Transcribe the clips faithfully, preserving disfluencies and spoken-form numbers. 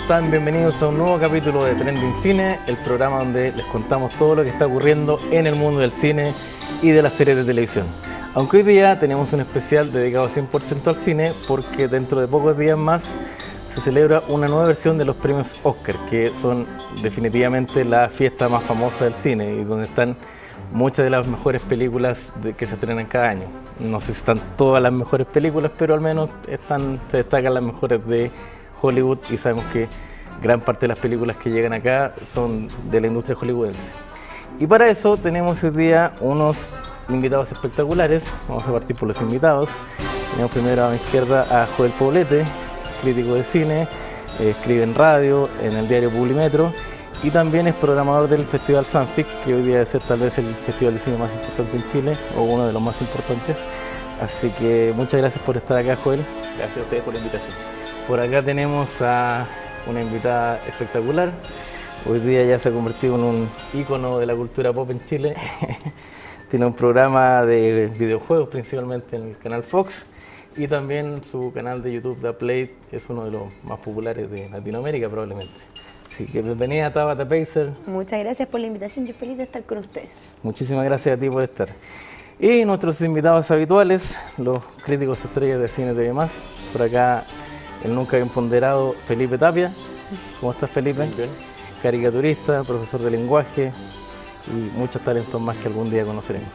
están? Bienvenidos a un nuevo capítulo de Trending Cine, el programa donde les contamos todo lo que está ocurriendo en el mundo del cine y de las series de televisión. Aunque hoy día tenemos un especial dedicado cien por ciento al cine, porque dentro de pocos días más se celebra una nueva versión de los premios Oscar, que son definitivamente la fiesta más famosa del cine y donde están muchas de las mejores películas de, que se estrenan cada año. No sé si están todas las mejores películas, pero al menos están, se destacan las mejores de Hollywood, y sabemos que gran parte de las películas que llegan acá son de la industria hollywoodense. Y para eso tenemos hoy día unos invitados espectaculares. Vamos a partir por los invitados. Tenemos primero a mi izquierda a Joel Poblete, crítico de cine, eh, escribe en radio, en el diario Publimetro, y también es programador del Festival Sanfic, que hoy día debe ser tal vez el festival de cine más importante en Chile, o uno de los más importantes. Así que muchas gracias por estar acá, Joel. Gracias a ustedes por la invitación. Por acá tenemos a una invitada espectacular. Hoy día ya se ha convertido en un ícono de la cultura pop en Chile. Tiene un programa de videojuegos principalmente en el canal Fox, y también su canal de YouTube, The Plate, es uno de los más populares de Latinoamérica probablemente. Así que bienvenida, Tabata Pacer. Muchas gracias por la invitación, yo feliz de estar con ustedes. Muchísimas gracias a ti por estar. Y nuestros invitados habituales, los críticos estrellas de Cine T V más. Por acá el nunca bien ponderado Felipe Tapia. ¿Cómo estás, Felipe? Bien, bien. Caricaturista, profesor de lenguaje y muchos talentos más que algún día conoceremos.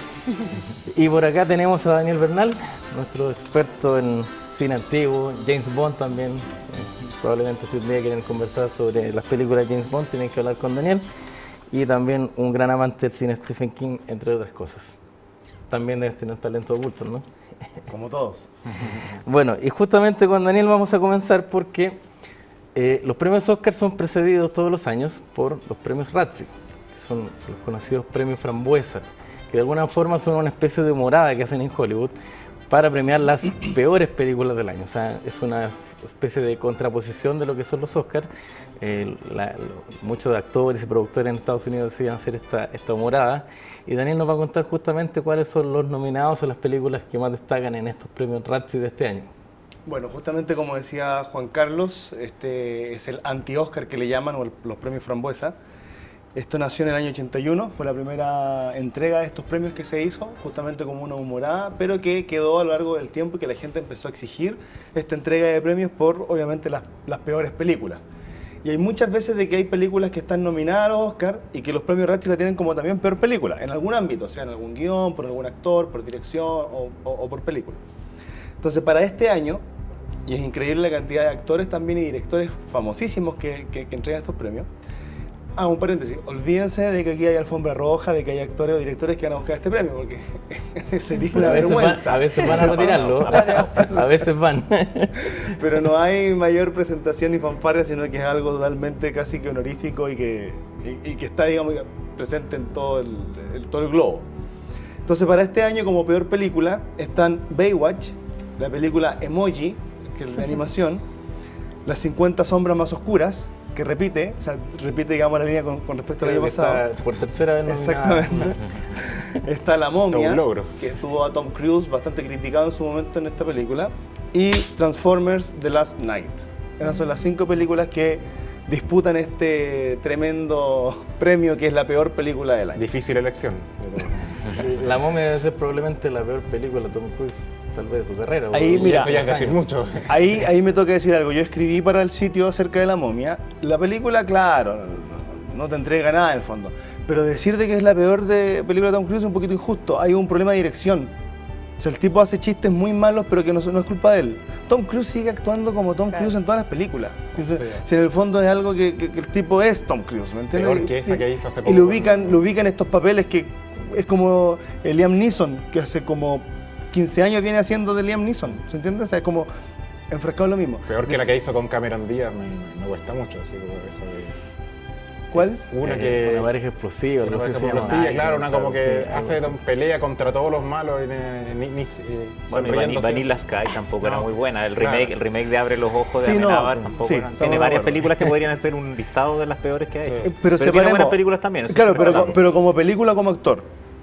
Y por acá tenemos a Daniel Bernal, nuestro experto en cine antiguo, James Bond también. Eh, probablemente si un día quieren conversar sobre las películas de James Bond, tienen que hablar con Daniel. Y también un gran amante del cine Stephen King, entre otras cosas. También debes tener talento oculto, ¿no? Como todos. Bueno, y justamente con Daniel vamos a comenzar porque eh, los premios Oscar son precedidos todos los años por los premios Razzie, que son los conocidos premios Frambuesa, que de alguna forma son una especie de morada que hacen en Hollywood para premiar las peores películas del año. O sea, es una especie de contraposición de lo que son los Oscars. Eh, la, lo, muchos actores y productores en Estados Unidos deciden hacer esta, esta morada, y Daniel nos va a contar justamente cuáles son los nominados o las películas que más destacan en estos premios Razzie de este año. Bueno, justamente como decía Juan Carlos, este es el anti-Oscar que le llaman, o el, los premios Frambuesa. Esto nació en el año ochenta y uno, fue la primera entrega de estos premios que se hizo, justamente como una humorada, pero que quedó a lo largo del tiempo y que la gente empezó a exigir esta entrega de premios por, obviamente, las, las peores películas. Y hay muchas veces de que hay películas que están nominadas a los Oscar y que los premios Razzie la tienen como también peor película, en algún ámbito, sea en algún guión, por algún actor, por dirección o, o, o por película. Entonces, para este año, y es increíble la cantidad de actores también y directores famosísimos que, que, que entregan estos premios. Ah, un paréntesis, olvídense de que aquí hay alfombra roja, de que hay actores o directores que van a buscar este premio, porque sería una a veces vergüenza. Van, a veces van a retirarlo, a veces van. Pero no hay mayor presentación ni fanfarria, sino que es algo totalmente casi que honorífico y que, y, y que está, digamos, presente en todo el, el, todo el globo. Entonces, para este año, como peor película, están Baywatch, la película Emoji, que es de animación, Las cincuenta sombras más oscuras, que repite, o sea, repite, digamos, la línea con, con respecto al año pasado. Por tercera vez nominada. Exactamente. Está La Momia, un logro. que estuvo a Tom Cruise, bastante criticado en su momento en esta película, y Transformers The Last Night. Esas son las cinco películas que disputan este tremendo premio que es la peor película del año. Difícil elección. La Momia debe ser probablemente la peor película de Tom Cruise, tal vez de su carrera. Ahí, o, mira, eso ya es decir mucho. Ahí, ahí me toca decir algo. Yo escribí para el sitio acerca de La Momia. La película, claro, no, no te entrega nada en el fondo. Pero decir de que es la peor de película de Tom Cruise es un poquito injusto. Hay un problema de dirección. O sea, el tipo hace chistes muy malos, pero que no, no es culpa de él. Tom Cruise sigue actuando como Tom Claro. Cruise en todas las películas. Si, O sea, si en el fondo es algo que, que, que el tipo es Tom Cruise, ¿me entiendes? Peor que esa que hizo hace Y poco. lo ubican, lo ubican estos papeles que es como el Liam Neeson, que hace como quince años viene haciendo de Liam Neeson, ¿se entiende? O sea, es como enfrascado en lo mismo. Peor que la que hizo con Cameron Díaz, me, me cuesta mucho. Así como eso de... ¿Cuál? Una eh, que... Una pareja explosiva, Una no sé pareja si se llama. explosiva, Ay, claro, una como que sí, hace algo así. pelea contra todos los malos y ni, ni, ni, eh, Bueno, y Van- sonriéndose. Vanilla Sky tampoco era No, muy buena. El claro. remake, el remake de Abre los Ojos de Sí, no, Amenábar tampoco sí, era- estamos Tiene de varias acuerdo. películas que podrían hacer un listado de las peores que hay. Sí. Eh, Pero, Pero tiene separemos. buenas películas también. eso Claro, siempre pero, hablamos. pero como película, como actor.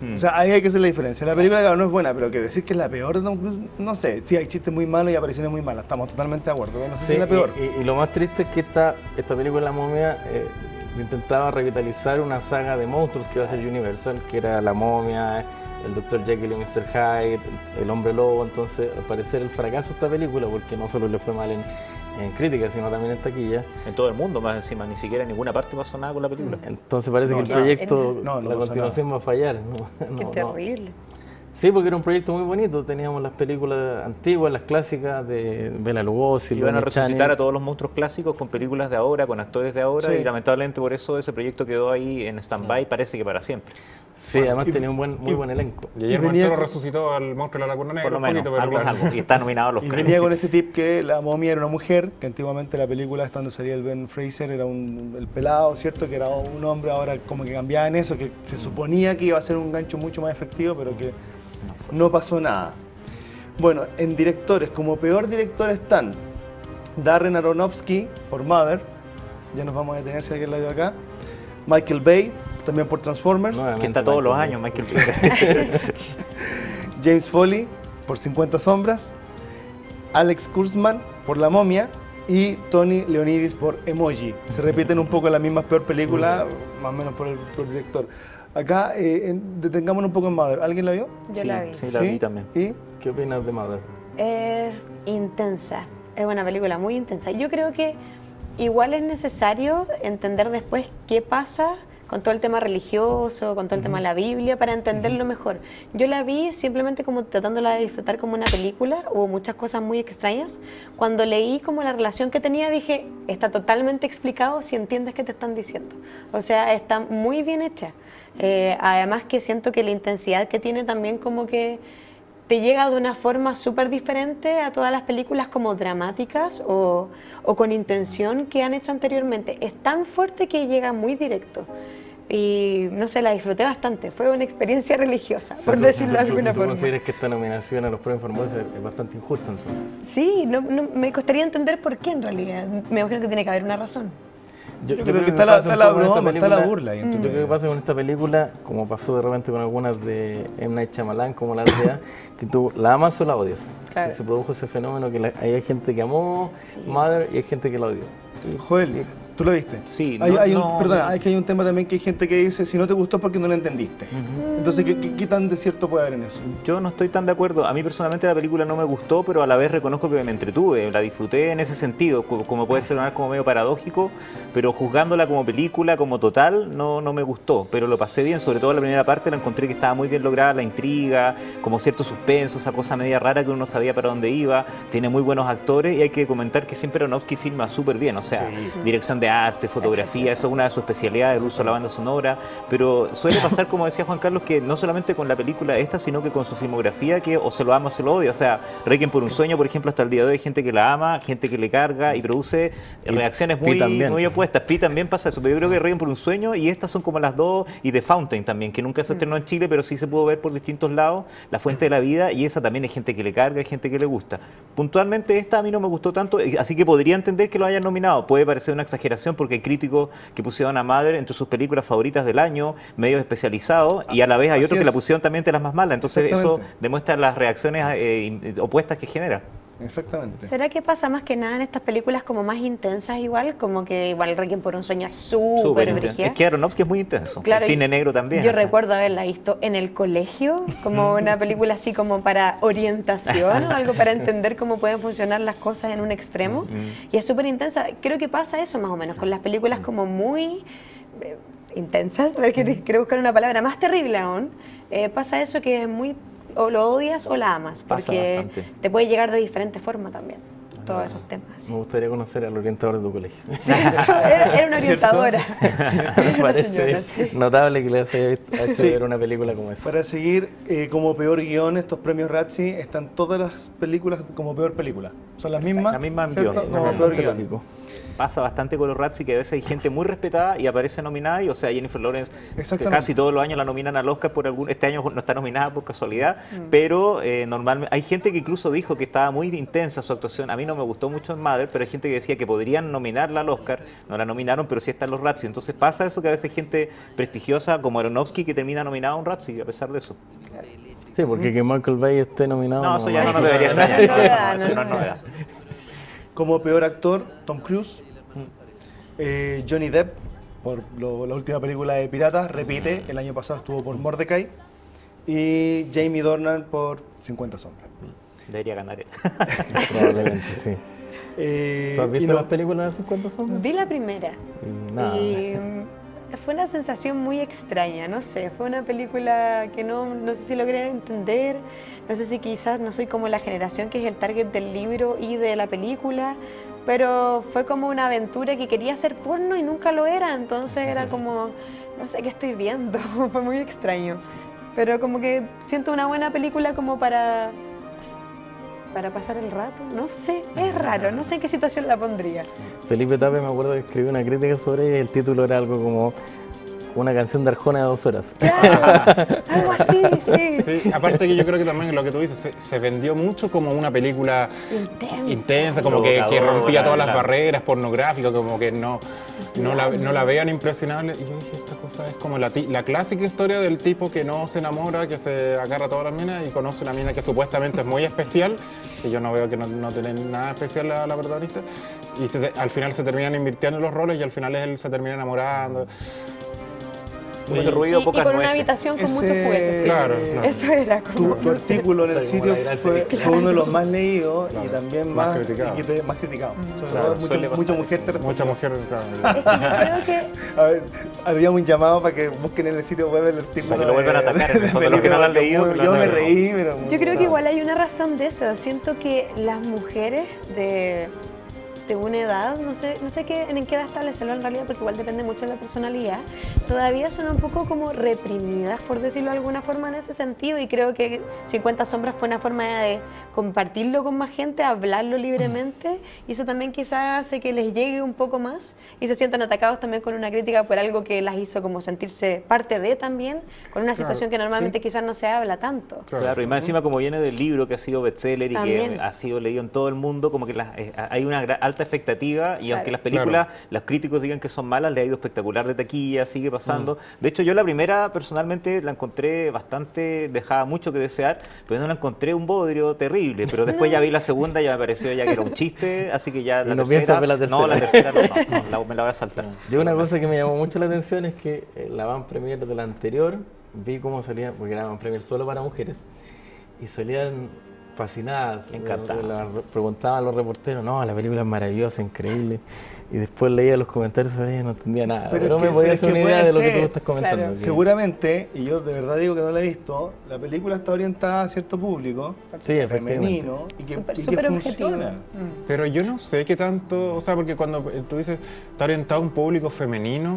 O sea, ahí hay que hacer la diferencia. La película, claro, no es buena, pero que decir que es la peor de Tom Cruise, no sé. Sí, hay chistes muy malos y apariciones muy malas. Estamos totalmente de acuerdo. pero No sé Sí, si es la peor. Y, y- y lo más triste es que esta, esta película La Momia eh, intentaba revitalizar una saga de monstruos que iba a ser Universal, que era La Momia, el doctor Jekyll y mister Hyde, el Hombre Lobo. Entonces, al parecer, el fracaso de esta película, porque no solo le fue mal en, en crítica, sino también en taquilla. En todo el mundo, más encima, ni siquiera en ninguna parte pasó nada con la película. Entonces parece No, que el claro. proyecto, No, no la pasa continuación va a fallar. No, Qué no, no. terrible. Sí, porque era un proyecto muy bonito. Teníamos las películas antiguas, las clásicas de Bela Lugosi, Iban a Lon resucitar Chaney. a todos los monstruos clásicos con películas de ahora, con actores de ahora, Sí. y lamentablemente por eso ese proyecto quedó ahí en stand-by, parece que para siempre. Sí, además y- tenía un buen, muy y- buen elenco. Y Guillermo Y venía del Toro con- resucitó al monstruo de la Laguna Negra Por lo un menos, poquito, pero algo es claro. algo. Y está nominado a los Y Oscar. venía con este tip que la momia era una mujer, que antiguamente la película esta donde salía el Ben Fraser era un, el pelado, ¿cierto? Que era un hombre, ahora como que cambiaba en eso, que se suponía que iba a ser un gancho mucho más efectivo, pero que no pasó nada. Bueno, en directores, como peor director están Darren Aronofsky por Mother, ya nos vamos a detener si alguien la vio acá, Michael Bay, también por Transformers, Nuevamente, Que está todos los Michael años, Michael Bay. James Foley por cincuenta sombras, Alex Kurtzman por La Momia y Tony Leonidis por Emoji. Se repiten un poco las mismas peor películas, más o menos por el, por el director. Acá, eh, en- detengámonos un poco en Mother. ¿Alguien la vio? Yo Sí, la vi. sí, la vi también. ¿Y? ¿Qué opinas de Mother? Es intensa, es una película muy intensa. Yo creo que igual es necesario entender después qué pasa con todo el tema religioso, con todo el tema de la Biblia, para entenderlo mejor. Yo la vi simplemente como tratándola de disfrutar como una película, hubo muchas cosas muy extrañas. Cuando leí como la relación que tenía, dije, está totalmente explicado si entiendes qué te están diciendo. O sea, está muy bien hecha. Eh, además que siento que la intensidad que tiene también como que te llega de una forma súper diferente a todas las películas como dramáticas o, o con intención que han hecho anteriormente. Es tan fuerte que llega muy directo. Y no sé, la disfruté bastante. Fue una experiencia religiosa, por decirlo de alguna ¿Tú forma. consideras que esta nominación a los premios Formosa es bastante injusta entonces? Sí, no, no- me costaría entender por qué en realidad. Me imagino que tiene que haber una razón. Yo creo que está la- pasa un está la poco con esta broma, está la película- burla ahí entre Yo creo medio. que pasa con esta película, como pasó de repente con algunas de M. Night Shyamalan, como la aldea, que tú la amas o la odias. Claro. Se, se produjo ese fenómeno que la- hay gente que amó Mother y hay gente que la odió. Joel, ¿tú lo viste? Sí, Hay, no- hay un, no- perdona, hay que hay un tema también que hay gente que dice, si no te gustó es porque no lo entendiste. Entonces, ¿qué, qué, qué tan de cierto puede haber en eso? Yo no estoy tan de acuerdo. A mí personalmente la película no me gustó, pero a la vez reconozco que me entretuve, la disfruté en ese sentido, co- como puede sonar como medio paradójico, pero juzgándola como película, como total, no, no me gustó, pero lo pasé bien, sobre todo la primera parte la encontré que estaba muy bien lograda, la intriga, como cierto suspenso, esa cosa media rara que uno no sabía para dónde iba, tiene muy buenos actores y hay que comentar que siempre Aronofsky filma súper bien, o sea, dirección de arte, fotografía, eso es una de sus especialidades, el uso de la banda sonora, pero suele pasar, como decía Juan Carlos, que no solamente con la película esta, sino que con su filmografía, que o se lo ama o se lo odia. O sea, Requiem por un sueño, por ejemplo, hasta el día de hoy hay gente que la ama, gente que le carga y produce Y reacciones Pi muy, también. muy opuestas. Pi también pasa eso, pero yo creo que Requiem por un sueño y estas son como las dos, y The Fountain también, que nunca se estrenó en Chile, pero sí se pudo ver por distintos lados, La Fuente de la Vida, y esa también hay gente que le carga, hay gente que le gusta. Puntualmente esta a mí no me gustó tanto, eh, así que podría entender que lo hayan nominado. Puede parecer una exageración porque hay críticos que pusieron a Mother entre sus películas favoritas del año, medios especializados, y a la vez hay Así otros que es. la pusieron también entre las más malas. Entonces eso Exactamente. demuestra las reacciones eh, in- opuestas que genera. Exactamente. ¿Será que pasa más que nada en estas películas como más intensas igual? Como que igual Requiem por un sueño es súper Súper intenso. brígida. Es que Aronofsky es muy intenso. Claro, el cine y negro también. Yo o sea. recuerdo haberla visto en el colegio, como una película así como para orientación o algo para entender cómo pueden funcionar las cosas en un extremo. Y es súper intensa. Creo que pasa eso más o menos, con las películas como muy eh, intensas, porque quiero buscar una palabra más terrible aún. Eh, pasa eso que es muy, o lo odias o la amas, Pasa porque bastante. te puede llegar de diferente forma también, todos esos temas. Me gustaría conocer al orientador de tu colegio. ¿Cierto? Era, era una orientadora. Me Una parece señora, sí. notable que les haya visto- hecho Sí. ver una película como esa. Para seguir, eh, como peor guión, estos premios Razzie están todas las películas como peor película. Son las mismas. La misma ¿cierto? guión. Como No, peor bastante guión. lógico. pasa bastante con los Razzie, que a veces hay gente muy respetada y aparece nominada, y o sea, Jennifer Lawrence, que Exactamente. casi todos los años la nominan al Oscar por algún, este año no está nominada por casualidad, Mm. pero eh, normalmente hay gente que incluso dijo que estaba muy intensa su actuación. A mí no me gustó mucho en Mother, pero hay gente que decía que podrían nominarla al Oscar, no la nominaron, pero sí están los Razzie. Entonces pasa eso, que a veces hay gente prestigiosa como Aronofsky que termina nominada a un Razzie a pesar de eso. Sí, porque que Michael Bay esté nominado. No, eso ya no no. nos debería No, extrañar. no, Eso no, no, eso no, no es no. novedad. Como peor actor, Tom Cruise. Eh, Johnny Depp, por lo- la última película de Piratas, repite, el año pasado estuvo por Mordecai. Y Jamie Dornan por cincuenta sombras. Debería ganar él. Probablemente, sí. Eh, ¿Tú has y visto no- las películas de cincuenta sombras? Vi la primera. Y nada. Y mm, fue una sensación muy extraña, no sé, fue una película que no, no sé si logré entender, no sé si quizás no soy como la generación que es el target del libro y de la película, pero fue como una aventura que quería ser porno y nunca lo era, entonces era como, no sé qué estoy viendo, fue muy extraño. Pero como que siento una buena película como para, para pasar el rato, no sé, es raro, no sé en qué situación la pondría. Felipe Tape, me acuerdo que escribió una crítica sobre ella y el título era algo como una canción de Arjona de dos horas. Claro, algo así, sí. Sí, aparte que yo creo que también lo que tú dices, se, se vendió mucho como una película Intensa. intensa, como que, que Provocadora, rompía todas las claro. barreras pornográficas, como que no, no, la, no la vean impresionable. Y yo dije, esta cosa es como la, ti- la clásica historia del tipo que no se enamora, que se agarra a todas las minas y conoce una mina que supuestamente es muy especial, que yo no veo que no, no tiene nada especial la, la protagonista, y se- al final se terminan invirtiendo los roles y al final él se termina enamorando. Mucho Y- ruido, Y, y pocas con una nueces. habitación con Ese- muchos juguetes. Claro, Felipe. claro. Eso era Tu, como... tu artículo en el O sea, como sitio la gran fue, serie. fue uno de los más leídos y Claro. también Más más, criticado. y que te- más criticado. Sobre Claro, todo, mucha, suele pasar. mucha mujer te respondió. Mucha mujer, claro. Es que yo creo que... A ver, haríamos un llamado para que busquen en el sitio web el artículo. Para que lo vuelvan a de- atacar, de eso de los que no lo han Felipe, leído, muy- que lo Yo han me leído. reí, pero... muy Yo creo que bravo. igual hay una razón de eso. Siento que las mujeres de, de una edad, no sé, no sé qué, en qué edad establecerlo en realidad, porque igual depende mucho de la personalidad, todavía son un poco como reprimidas, por decirlo de alguna forma, en ese sentido. Y creo que cincuenta sombras fue una forma de compartirlo con más gente, hablarlo libremente. Y eso también quizás hace que les llegue un poco más y se sientan atacados también con una crítica por algo que las hizo como sentirse parte de también, con una situación que normalmente quizás no se habla tanto. Claro, y más encima como viene del libro que ha sido bestseller y También. que ha sido leído en todo el mundo, como que las- eh, hay una gra- alta expectativa y Claro. aunque las películas, los críticos digan que son malas, le ha ido espectacular de taquilla, sigue pasando. De hecho, yo la primera personalmente la encontré bastante, dejaba mucho que desear, pero no la encontré un bodrio terrible, pero después ya vi la segunda y ya me pareció ya que era un chiste, así que ya Y la no tercera, piensas ver la no, la tercera. tercera no, no, no, la- me la voy a saltar. Yo una cosa que me llamó mucho la atención es que en la van premier de la anterior vi cómo salía, porque era van premier solo para mujeres, y salían fascinadas, Encantadas. La- la- preguntaban a los reporteros, no, la película es maravillosa, increíble, y después leía los comentarios sobre ella y no entendía nada, Pero pero, es me que- podía pero es hacer una que idea puede de lo que ser, tú estás comentando. claro. que- Seguramente, y yo de verdad digo que no la he visto, la película está orientada a cierto público Sí, efectivamente. femenino y que, Súper, y que súper objetivo. funciona. Mm. Pero yo no sé qué tanto, o sea, porque cuando eh, tú dices está orientado a un público femenino,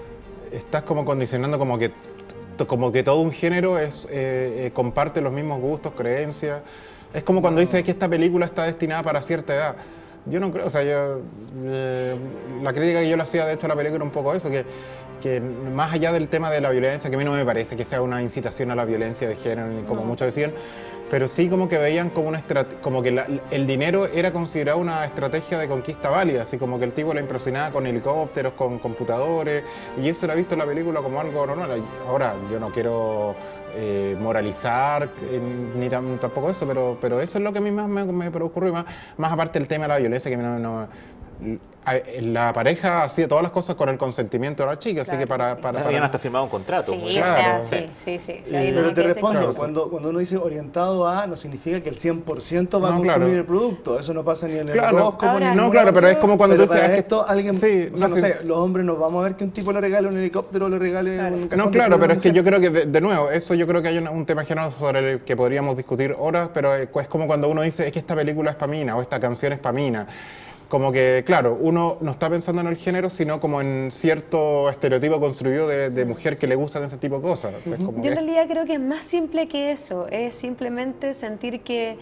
estás como condicionando como que, t- como que todo un género es, eh, eh, comparte los mismos gustos, creencias. Es como cuando dices que esta película está destinada para cierta edad. Yo no creo, o sea, yo, eh, la crítica que yo le hacía de hecho a la película era un poco eso, que, que más allá del tema de la violencia, que a mí no me parece que sea una incitación a la violencia de género, ni como muchos decían, pero sí como que veían como una estrate- como que la- el dinero era considerado una estrategia de conquista válida, así como que el tipo la impresionaba con helicópteros, con computadores, y eso era visto en la película como algo normal. Ahora, yo no quiero eh, moralizar, eh, ni tam- tampoco eso, pero, pero eso es lo que a mí más me, me preocurre, y más, más aparte del tema de la violencia, que a mí no... no- a- la pareja hacía todas las cosas con el consentimiento de la chica, así Claro, que para... sí. para, Claro, para- habían hasta firmado un contrato. Sí, muy o claro. sea, sí, sí, sí. sí, Eh, ahí no pero hay te que respondo, decir cuando, cuando uno dice orientado a, no significa que el cien por ciento va a No, consumir claro. el producto. Eso no pasa ni en el Claro. horóscopo, Ahora, ni en no, ningún claro, otro. pero es como cuando Pero tú dices, para es que- esto, alguien, sí, o sea, no, no sí. sé, los hombres nos vamos a ver que un tipo le regale un helicóptero o le regale Claro. un cajón No, de claro, flores pero a es una que mujer. yo creo que, de, de nuevo, eso yo creo que hay un, un tema general sobre el que podríamos discutir horas, pero es, es como cuando uno dice, es que esta película es para mina o esta canción es para mina. Como que, claro, uno no está pensando en el género, sino como en cierto estereotipo construido de, de mujer que le gustan ese tipo de cosas. O sea, es como Yo en que- realidad creo que es más simple que eso, es simplemente sentir que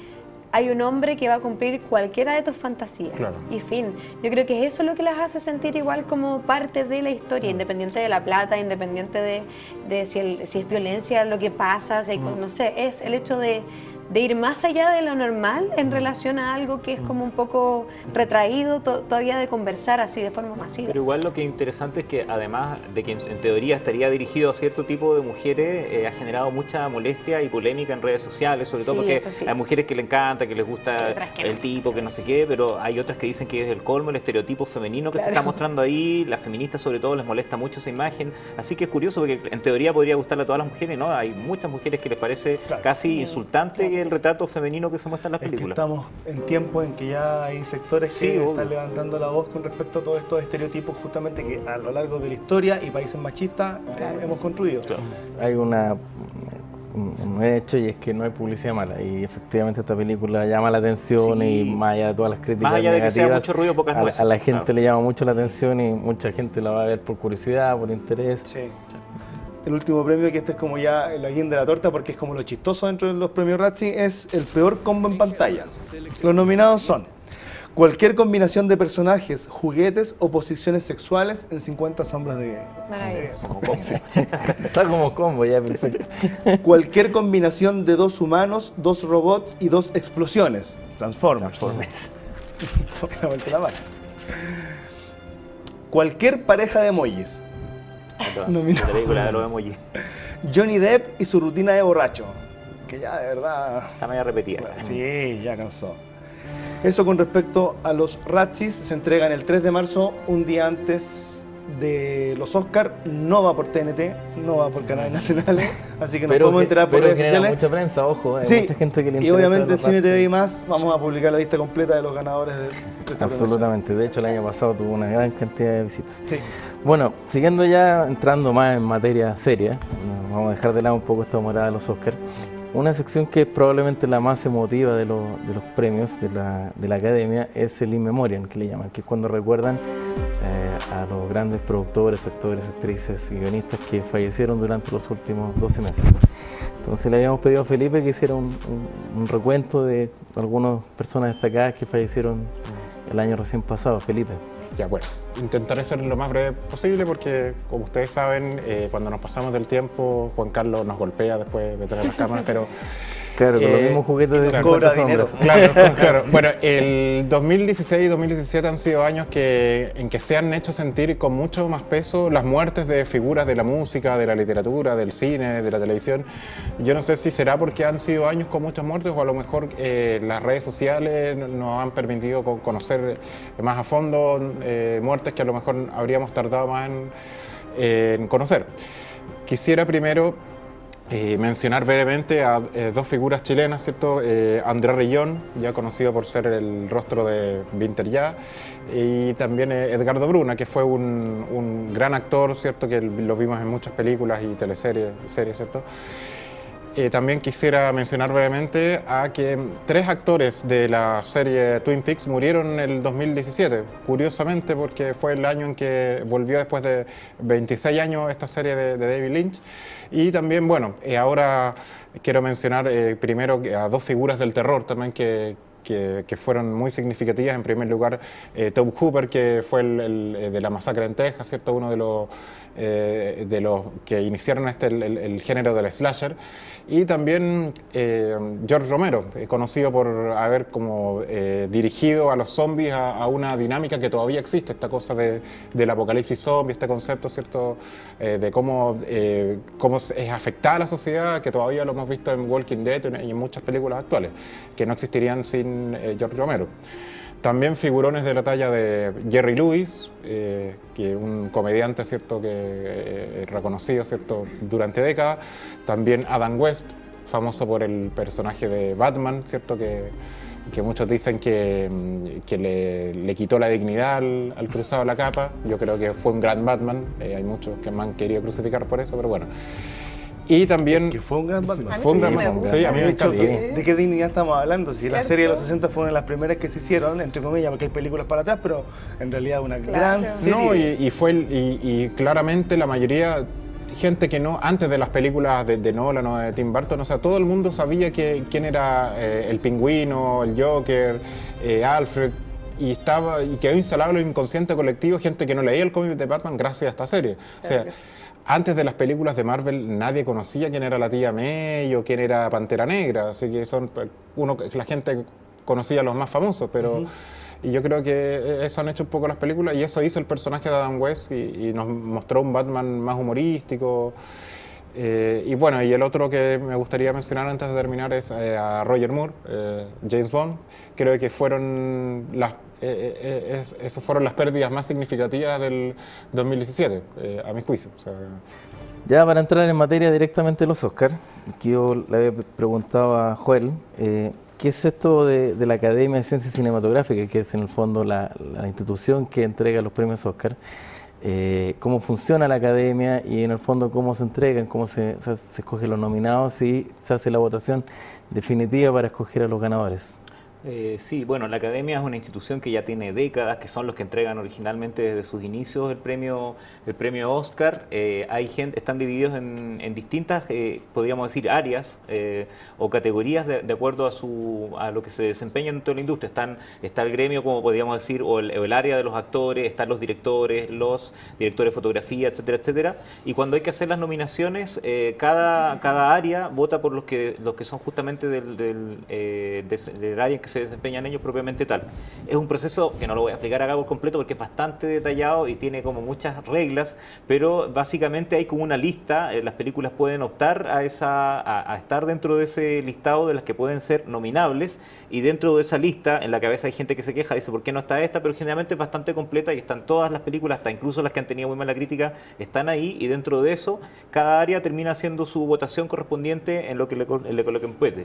hay un hombre que va a cumplir cualquiera de tus fantasías. Claro. Y fin. Yo creo que eso es lo que las hace sentir igual como parte de la historia, independiente de la plata, independiente de, de si, el, si es violencia lo que pasa, si hay, no sé, es el hecho de, de ir más allá de lo normal en relación a algo que es como un poco retraído, to, todavía de conversar así de forma masiva. Pero igual lo que es interesante es que además de que en, en teoría estaría dirigido a cierto tipo de mujeres, eh, ha generado mucha molestia y polémica en redes sociales, sobre todo Sí, porque eso sí. hay mujeres que le encanta, que les gusta Otras que no. el tipo, que no sé qué, pero hay otras que dicen que es el colmo, el estereotipo femenino que se Claro. está mostrando ahí, las feministas sobre todo les molesta mucho esa imagen, así que es curioso porque en teoría podría gustarle a todas las mujeres, ¿no? Hay muchas mujeres que les parece Claro. casi insultante Claro. el retrato femenino que se muestra en las Es que películas. estamos en tiempos en que ya hay sectores Sí, que obvio. están levantando la voz con respecto a todos estos estereotipos justamente que a lo largo de la historia y países machistas eh, Claro, hemos sí. construido. Claro. Hay una, un, un hecho y es que no hay publicidad mala y efectivamente esta película llama la atención Sí. y más allá de todas las críticas Más allá de que sea negativas, mucho ruido, pocas a, la- nueces. a la gente Claro. le llama mucho la atención y mucha gente la va a ver por curiosidad, por interés. Sí. El último premio, que este es como ya la guinda de la torta porque es como lo chistoso dentro de los premios Razzie, es el peor combo en pantalla. Los nominados son cualquier combinación de personajes, juguetes o posiciones sexuales en cincuenta sombras de Grey. Maravilloso. Como combo. Está como combo ya, perfecto. Cualquier combinación de dos humanos, dos robots y dos explosiones. Transformers. Transformers. La vuelta de la mano. Cualquier pareja de emojis. Nominado. La película de los emojis. Johnny Depp y su rutina de borracho. Que ya de verdad... Está media repetida. Sí, ya cansó. Eso con respecto a los Razzies, se entregan el tres de marzo, un día antes de los Oscar. No va por T N T, no va por canales nacionales, así que nos Pero podemos que- enterar por pero redes genera sociales. mucha prensa, ojo, hay Sí, mucha gente que le y interesa obviamente en los Cine T V y Razzies. más vamos a publicar la lista completa de los ganadores de, de esta premiación. Absolutamente, de hecho el año pasado tuvo una gran cantidad de visitas. Sí. Bueno, siguiendo ya, entrando más en materia seria, no, vamos a dejar de lado un poco esta morada de los Oscars. Una sección que es probablemente la más emotiva de, los, de los premios de la, de la Academia es el In Memoriam, que le llaman, que es cuando recuerdan eh, a los grandes productores, actores, actrices y guionistas que fallecieron durante los últimos doce meses. Entonces le habíamos pedido a Felipe que hiciera un, un, un recuento de algunas personas destacadas que fallecieron el año recién pasado. Felipe. Ya, bueno, intentaré ser lo más breve posible porque, como ustedes saben, eh, cuando nos pasamos del tiempo, Juan Carlos nos golpea después de tener las cámaras, pero... Claro, con los Eh, mismos juguetes de claro, cincuenta cobra dinero. sombras. Claro, claro. Bueno, el dos mil dieciséis y dos mil diecisiete han sido años que, en que se han hecho sentir con mucho más peso las muertes de figuras de la música, de la literatura, del cine, de la televisión. Yo no sé si será porque han sido años con muchas muertes o a lo mejor eh, las redes sociales nos han permitido co- conocer más a fondo eh, muertes que a lo mejor habríamos tardado más en, eh, en conocer. Quisiera primero Eh, mencionar brevemente a eh, dos figuras chilenas, ¿cierto? Eh, André Rillón, ya conocido por ser el rostro de Vinter Ya, y también eh, Edgardo Bruna, que fue un, un gran actor, ¿cierto? Que lo vimos en muchas películas y teleseries, series, ¿cierto? Eh, también quisiera mencionar brevemente a que tres actores de la serie Twin Peaks murieron en el dos mil diecisiete, curiosamente porque fue el año en que volvió después de veintiséis años esta serie de, de David Lynch. Y también, bueno, eh, ahora quiero mencionar eh, primero a dos figuras del terror también que, que, que fueron muy significativas. En primer lugar, eh, Tobe Hooper, que fue el, el de la masacre en Texas, ¿cierto? Uno de los, eh, de los que iniciaron este, el, el, el género del slasher. Y también eh, George Romero, eh, conocido por haber como eh, dirigido a los zombies a, a una dinámica que todavía existe, esta cosa de, del apocalipsis zombie, este concepto, ¿cierto? Eh, de cómo, eh, cómo es afectada a la sociedad, que todavía lo hemos visto en Walking Dead y en muchas películas actuales, que no existirían sin eh, George Romero. También figurones de la talla de Jerry Lewis, eh, que un comediante, ¿cierto? Que eh, reconocido, ¿cierto? Durante décadas. También Adam West, famoso por el personaje de Batman, ¿cierto? Que, que muchos dicen que, que le, le quitó la dignidad al, al cruzado la capa. Yo creo que fue un gran Batman. Eh, hay muchos que me han querido crucificar por eso, pero bueno. Y también... Que fue un gran Batman. Fue un gran Sí, me Batman. gusta. Sí, a mí me De hecho, encanta. ¿de, de qué dignidad estamos hablando? Si la ¿Cierto? serie de los sesenta fue una de las primeras que se hicieron, entre comillas, porque hay películas para atrás, pero en realidad una Claro. gran serie. No, y, y fue el- y, y claramente la mayoría gente que no, antes de las películas de, de Nolan o de Tim Burton, o sea, todo el mundo sabía que, quién era eh, el Pingüino, el Joker, eh, Alfred, y estaba y quedó instalado en el inconsciente colectivo gente que no leía el cómic de Batman gracias a esta serie. O sea, antes de las películas de Marvel nadie conocía quién era la tía May o quién era Pantera Negra, así que son uno la gente conocía a los más famosos, pero uh-huh. Y yo creo que eso han hecho un poco las películas y eso hizo el personaje de Adam West y, y nos mostró un Batman más humorístico. Eh, y bueno, y el otro que me gustaría mencionar antes de terminar es eh, a Roger Moore, eh, James Bond. Creo que fueron las, eh, eh, es, esas fueron las pérdidas más significativas del dos mil diecisiete, eh, a mi juicio. O sea, ya para entrar en materia directamente de los Oscars, que yo le había preguntado a Joel, eh, ¿qué es esto de, de la Academia de Ciencias Cinematográficas, que es en el fondo la, la institución que entrega los premios Oscar? Eh, ¿Cómo funciona la Academia y en el fondo cómo se entregan, cómo se, o sea, se escogen los nominados y se hace la votación definitiva para escoger a los ganadores? Eh, sí, bueno, la Academia es una institución que ya tiene décadas, que son los que entregan originalmente desde sus inicios el premio, el premio Oscar. Eh, hay gente, están divididos en, en distintas, eh, podríamos decir, áreas eh, o categorías de, de acuerdo a su a lo que se desempeña dentro de la industria. Están, está el gremio, como podríamos decir, o el, o el área de los actores, están los directores, los directores de fotografía, etcétera, etcétera. Y cuando hay que hacer las nominaciones, eh, cada, cada área vota por los que, los que son justamente del, del, eh, de, del área en que se desempeñan ellos propiamente tal. Es un proceso que no lo voy a explicar acá por completo porque es bastante detallado y tiene como muchas reglas, pero básicamente hay como una lista, eh, las películas pueden optar a, esa, a, a estar dentro de ese listado de las que pueden ser nominables y dentro de esa lista, en la que a veces hay gente que se queja, dice ¿por qué no está esta? Pero generalmente es bastante completa y están todas las películas, hasta incluso las que han tenido muy mala crítica, están ahí y dentro de eso cada área termina haciendo su votación correspondiente en lo que le, en lo que le compete.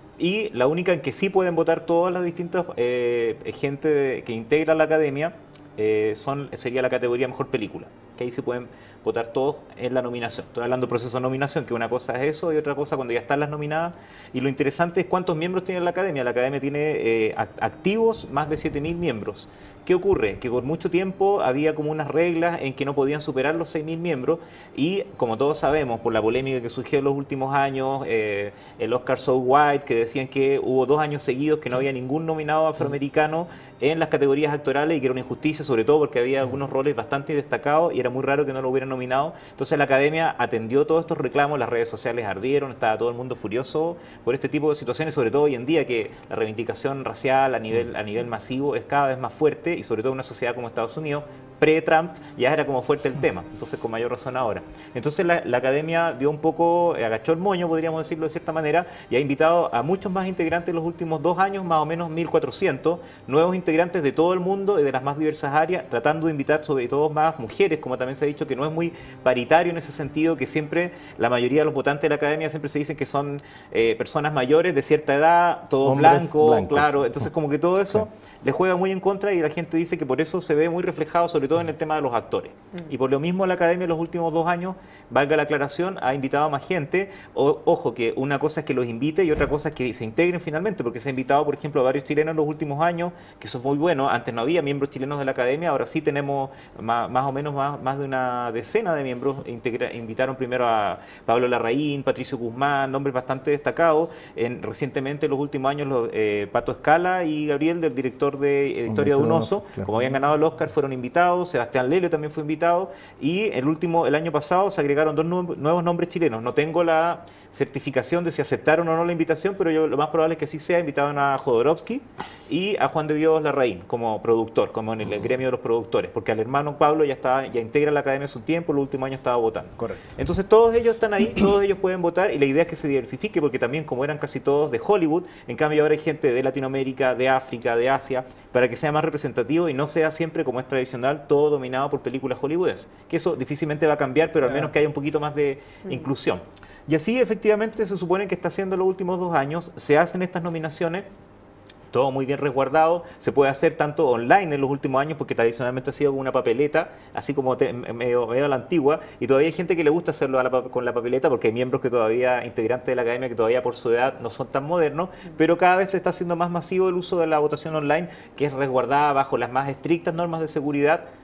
Y la única en que sí pueden votar todas las distintas eh, gente de, que integra la Academia eh, son, sería la categoría Mejor Película, que ahí se pueden votar todos en la nominación. Estoy hablando del proceso de nominación, que una cosa es eso y otra cosa cuando ya están las nominadas. Y lo interesante es cuántos miembros tiene la Academia. La Academia tiene eh, activos más de siete mil miembros. ¿Qué ocurre? Que por mucho tiempo había como unas reglas en que no podían superar los seis mil miembros y como todos sabemos, por la polémica que surgió en los últimos años, eh, el Oscar So White, que decían que hubo dos años seguidos que no había ningún nominado afroamericano en las categorías actorales y que era una injusticia, sobre todo porque había algunos roles bastante destacados y era muy raro que no lo hubieran nominado. Entonces la Academia atendió todos estos reclamos, las redes sociales ardieron, estaba todo el mundo furioso por este tipo de situaciones, sobre todo hoy en día que la reivindicación racial a nivel, a nivel masivo es cada vez más fuerte y sobre todo en una sociedad como Estados Unidos, pre-Trump, ya era como fuerte el tema, entonces con mayor razón ahora. Entonces la, la Academia dio un poco, agachó el moño, podríamos decirlo de cierta manera, y ha invitado a muchos más integrantes en los últimos dos años, más o menos mil cuatrocientos, nuevos integrantes de todo el mundo y de las más diversas áreas, tratando de invitar sobre todo más mujeres, como también se ha dicho que no es muy paritario en ese sentido, que siempre la mayoría de los votantes de la Academia siempre se dicen que son eh, personas mayores de cierta edad, todos blancos, blancos, claro, entonces como que todo eso sí le juega muy en contra y la gente dice que por eso se ve muy reflejado sobre todo en el tema de los actores. Mm. Y por lo mismo la Academia en los últimos dos años, valga la aclaración, ha invitado a más gente. O, ojo, que una cosa es que los invite y otra cosa es que se integren finalmente, porque se ha invitado, por ejemplo, a varios chilenos en los últimos años, que eso es muy bueno. Antes no había miembros chilenos de la Academia, ahora sí tenemos más, más o menos más, más de una decena de miembros. Integra, invitaron primero a Pablo Larraín, Patricio Guzmán, nombres bastante destacados. En, recientemente, en los últimos años, los, eh, Pato Escala y Gabriel, del director de Historia de un oso, claro, como habían ganado el Oscar, fueron invitados. Sebastián Lelio también fue invitado y el último, el año pasado se agregaron dos nu nuevos nombres chilenos. No tengo la certificación de si aceptaron o no la invitación, pero yo, lo más probable es que sí sea. Invitaban a Jodorowsky y a Juan de Dios Larraín como productor, como en el, el gremio de los productores, porque al hermano Pablo ya está, ya integra la Academia hace un tiempo, los últimos años estaba votando. Correcto. Entonces todos ellos están ahí, todos ellos pueden votar y la idea es que se diversifique, porque también como eran casi todos de Hollywood, en cambio ahora hay gente de Latinoamérica, de África, de Asia, para que sea más representativo y no sea siempre, como es tradicional, todo dominado por películas hollywoodenses, que eso difícilmente va a cambiar, pero al menos que haya un poquito más de inclusión. Y así efectivamente se supone que está haciendo los últimos dos años, se hacen estas nominaciones, todo muy bien resguardado, se puede hacer tanto online en los últimos años, porque tradicionalmente ha sido como una papeleta, así como te, medio, medio a la antigua, y todavía hay gente que le gusta hacerlo a la, con la papeleta, porque hay miembros que todavía, integrantes de la Academia, que todavía por su edad no son tan modernos, pero cada vez se está haciendo más masivo el uso de la votación online, que es resguardada bajo las más estrictas normas de seguridad,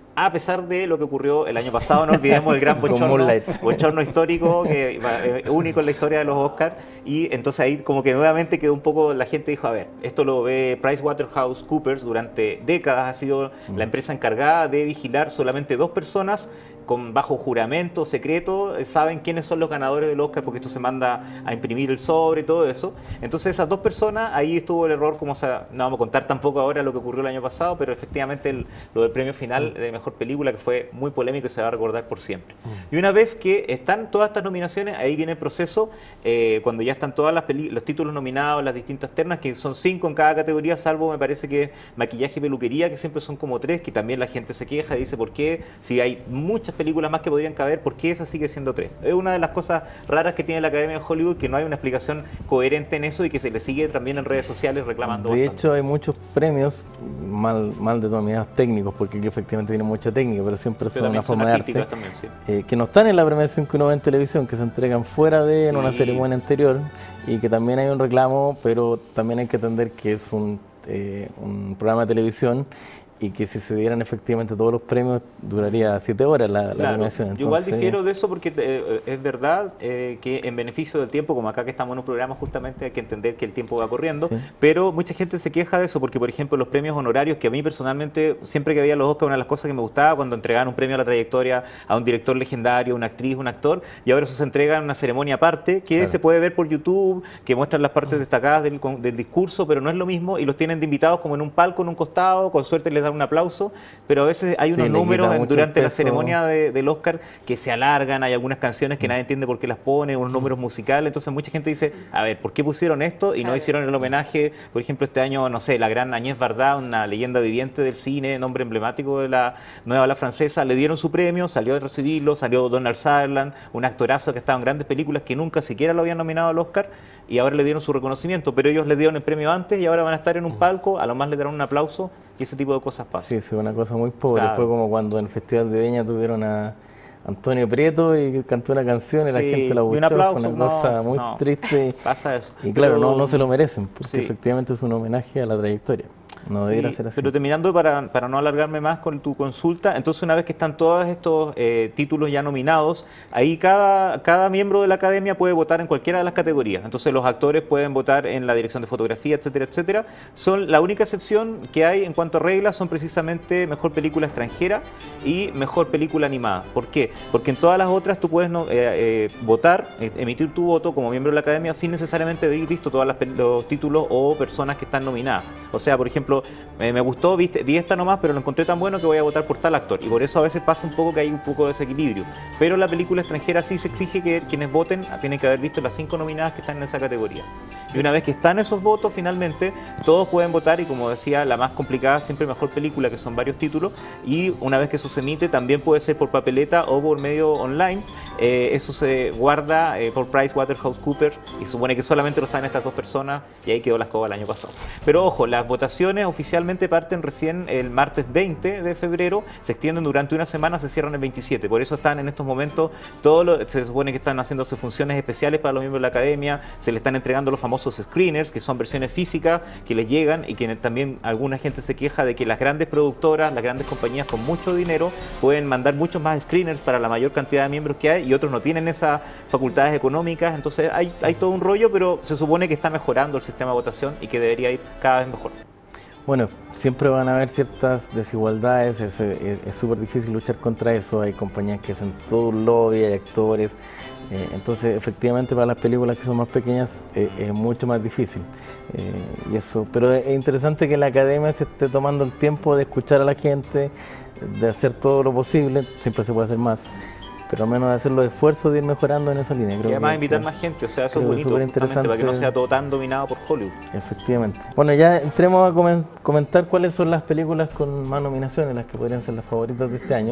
a pesar de lo que ocurrió el año pasado. No olvidemos el gran Con bochorno, Moonlight. bochorno histórico, que es único en la historia de los Oscars, y entonces ahí como que nuevamente quedó un poco, la gente dijo, a ver, esto lo ve PricewaterhouseCoopers, durante décadas ha sido la empresa encargada de vigilar solamente dos personas con bajo juramento secreto, saben quiénes son los ganadores del Oscar, porque esto se manda a imprimir el sobre y todo eso. Entonces esas dos personas, ahí estuvo el error, como se, no vamos a contar tampoco ahora lo que ocurrió el año pasado, pero efectivamente el, lo del premio final de mejor película, que fue muy polémico y se va a recordar por siempre. Y una vez que están todas estas nominaciones, ahí viene el proceso, eh, cuando ya están todas las los títulos nominados, las distintas ternas, que son cinco en cada categoría, salvo me parece que maquillaje y peluquería, que siempre son como tres, que también la gente se queja y dice, ¿por qué? Si hay muchas películas más que podrían caber, ¿por qué esa sigue siendo tres? Es una de las cosas raras que tiene la Academia de Hollywood, que no hay una explicación coherente en eso y que se le sigue también en redes sociales reclamando. De bastante. hecho, hay muchos premios mal, mal denominados técnicos, porque aquí efectivamente tienen mucha técnica, pero siempre Pero son una también son forma de arte, artísticas también, sí. eh, que no están en la premiación que uno ve en televisión, que se entregan fuera de, en Sí. una ceremonia anterior, y que también hay un reclamo, pero también hay que entender que es un, eh, un programa de televisión, y que si se dieran efectivamente todos los premios duraría siete horas la, la Claro, premiación. yo igual Entonces, difiero de eso porque eh, es verdad eh, que en beneficio del tiempo, como acá que estamos en un programa, justamente hay que entender que el tiempo va corriendo, Sí. pero mucha gente se queja de eso porque, por ejemplo, los premios honorarios, que a mí personalmente, siempre que veía los Oscars, una de las cosas que me gustaba cuando entregaban un premio a la trayectoria a un director legendario, una actriz, un actor, y ahora eso se entrega en una ceremonia aparte que Claro. se puede ver por YouTube, que muestran las partes destacadas del, con- del discurso, pero no es lo mismo, y los tienen de invitados como en un palco, en un costado, con suerte les dan un aplauso, pero a veces hay Sí, unos le quita números en- mucho durante la peso. ceremonia de- del Oscar que se alargan, hay algunas canciones que nadie entiende por qué las pone, unos números musicales, entonces mucha gente dice, a ver, ¿por qué pusieron esto y no Claro. hicieron el homenaje? Por ejemplo, este año, no sé, la gran Agnès Varda, una leyenda viviente del cine, nombre emblemático de la nueva ola francesa, le dieron su premio, salió a recibirlo, salió Donald Sutherland, un actorazo que ha estado en grandes películas que nunca siquiera lo habían nominado al Oscar, y ahora le dieron su reconocimiento, pero ellos le dieron el premio antes y ahora van a estar en un palco, a lo más le darán un aplauso y ese tipo de cosas pasan. Sí, sí, una cosa muy pobre. Claro. Fue como cuando en el Festival de Viña tuvieron a Antonio Prieto y cantó una canción y la Sí, gente la y un buchó. aplauso, Fue una no, cosa muy no. triste. Pasa eso. Y, y claro, Pero- no, no se lo merecen, porque Sí. efectivamente es un homenaje a la trayectoria. No debería Sí, ser así. pero terminando, para, para no alargarme más con tu consulta, entonces una vez que están todos estos eh, títulos ya nominados, ahí cada, cada miembro de la academia puede votar en cualquiera de las categorías. Entonces los actores pueden votar en la dirección de fotografía, etcétera, etcétera. Son, la única excepción que hay en cuanto a reglas son precisamente mejor película extranjera y mejor película animada. ¿Por qué? Porque en todas las otras tú puedes no, eh, eh, votar, eh, emitir tu voto como miembro de la academia sin necesariamente haber visto todos los títulos o personas que están nominadas. O sea, por ejemplo, eh, me gustó, vi, vi esta nomás, pero lo encontré tan bueno que voy a votar por tal actor. Y por eso a veces pasa un poco que hay un poco de desequilibrio. Pero la película extranjera sí se exige que quienes voten tienen que haber visto las cinco nominadas que están en esa categoría. Y una vez que están esos votos, finalmente, todos pueden votar y, como decía, la más complicada siempre mejor película, que son varios títulos. Y una vez que eso se emite, también puede ser por papeleta o por medio online. Eh, eso se guarda eh, por PricewaterhouseCoopers y supone que solamente lo saben estas dos personas, y ahí quedó la escoba el año pasado. Pero ojo, las votaciones oficialmente parten recién el martes veinte de febrero, se extienden durante una semana, se cierran el veintisiete. Por eso están en estos momentos, todos los, se supone que están haciéndose funciones especiales para los miembros de la academia, se le están entregando los famosos screeners, que son versiones físicas que les llegan, y que también alguna gente se queja de que las grandes productoras, las grandes compañías con mucho dinero pueden mandar muchos más screeners para la mayor cantidad de miembros que hay, y otros no tienen esas facultades económicas. Entonces hay, hay todo un rollo, pero se supone que está mejorando el sistema de votación y que debería ir cada vez mejor. Bueno, siempre van a haber ciertas desigualdades, es súper difícil luchar contra eso, hay compañías que hacen todo un lobby, hay actores, eh, entonces efectivamente para las películas que son más pequeñas eh, es mucho más difícil. Eh, y eso, pero es interesante que la academia se esté tomando el tiempo de escuchar a la gente, de hacer todo lo posible, siempre se puede hacer más, pero al menos de hacer los esfuerzos de ir mejorando en esa línea. Creo Y además que- invitar que- más gente, o sea, eso es creo que es bonito, súper justamente, para que no interesante. sea todo tan dominado por Hollywood. Efectivamente. Bueno, ya entremos a comen- comentar cuáles son las películas con más nominaciones, las que podrían ser las favoritas de este año,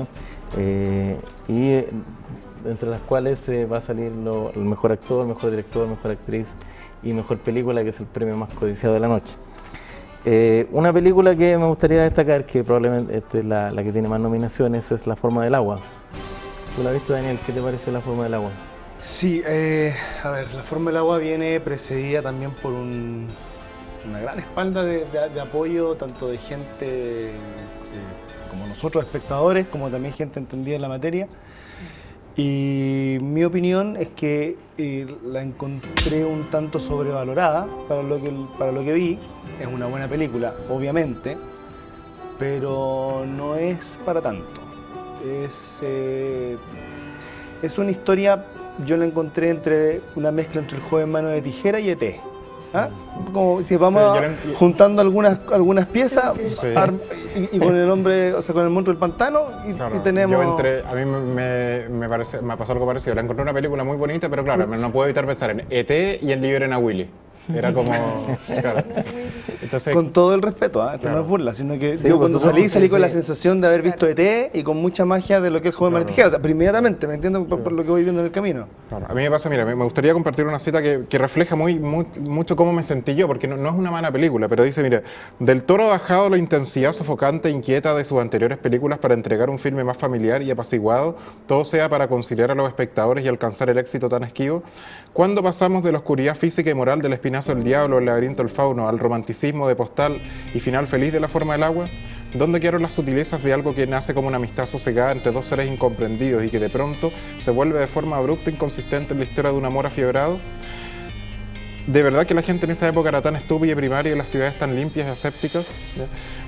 eh, y eh, entre las cuales eh, va a salir lo- el mejor actor, el mejor director, mejor actriz y mejor película, que es el premio más codiciado de la noche. Eh, una película que me gustaría destacar, que probablemente esta es la, la que tiene más nominaciones, es La forma del agua. ¿Tú la has visto, Daniel? ¿Qué te parece La forma del agua? Sí, eh, a ver, La forma del agua viene precedida también por un- una gran espalda de, de- de apoyo, tanto de gente eh, como nosotros espectadores, como también gente entendida en la materia. Y mi opinión es que eh, la encontré un tanto sobrevalorada para lo que, para lo que vi. Es una buena película, obviamente, pero no es para tanto. Es, eh, es una historia, yo la encontré entre una mezcla entre El joven mano de tijera y E T ¿Ah? Como si vamos Sí, yo lo- juntando algunas, algunas piezas Sí. arm- y, y con el hombre, o sea, con el monstruo del pantano y, Claro, y tenemos... yo entré- a mí me, me, me parece, me pasó algo parecido. La encontré una película muy bonita, pero claro, no puedo evitar pensar en E T y en Liberen a Willy. Era como... claro. Entonces, Con todo el respeto, ¿ah? Esto Claro. no es burla, sino que Sí, yo por cuando supuesto, salí, salí sí, con la sí. sensación de haber visto E T y con mucha magia de lo que es el joven Claro. mano de tijera. O sea, pero inmediatamente, ¿me entiendes? Por, por lo que voy viendo en el camino. claro, a mí me pasa, mira, me me gustaría compartir una cita que, que refleja muy, muy, mucho cómo me sentí yo, porque no, no es una mala película, pero dice, mira, Del Toro ha bajado la intensidad sofocante e inquieta de sus anteriores películas para entregar un filme más familiar y apaciguado, todo sea para conciliar a los espectadores y alcanzar el éxito tan esquivo. ¿Cuándo pasamos de la oscuridad física y moral del Espinazo del Diablo, el Laberinto del Fauno, al romanticismo de Postal y final feliz de La forma del agua? ¿Dónde quedaron las sutilezas de algo que nace como una amistad sosegada entre dos seres incomprendidos y que de pronto se vuelve de forma abrupta e inconsistente en la historia de un amor afiebrado? ¿De verdad que la gente en esa época era tan estúpida y primaria y las ciudades tan limpias y asépticas? ¿Ya?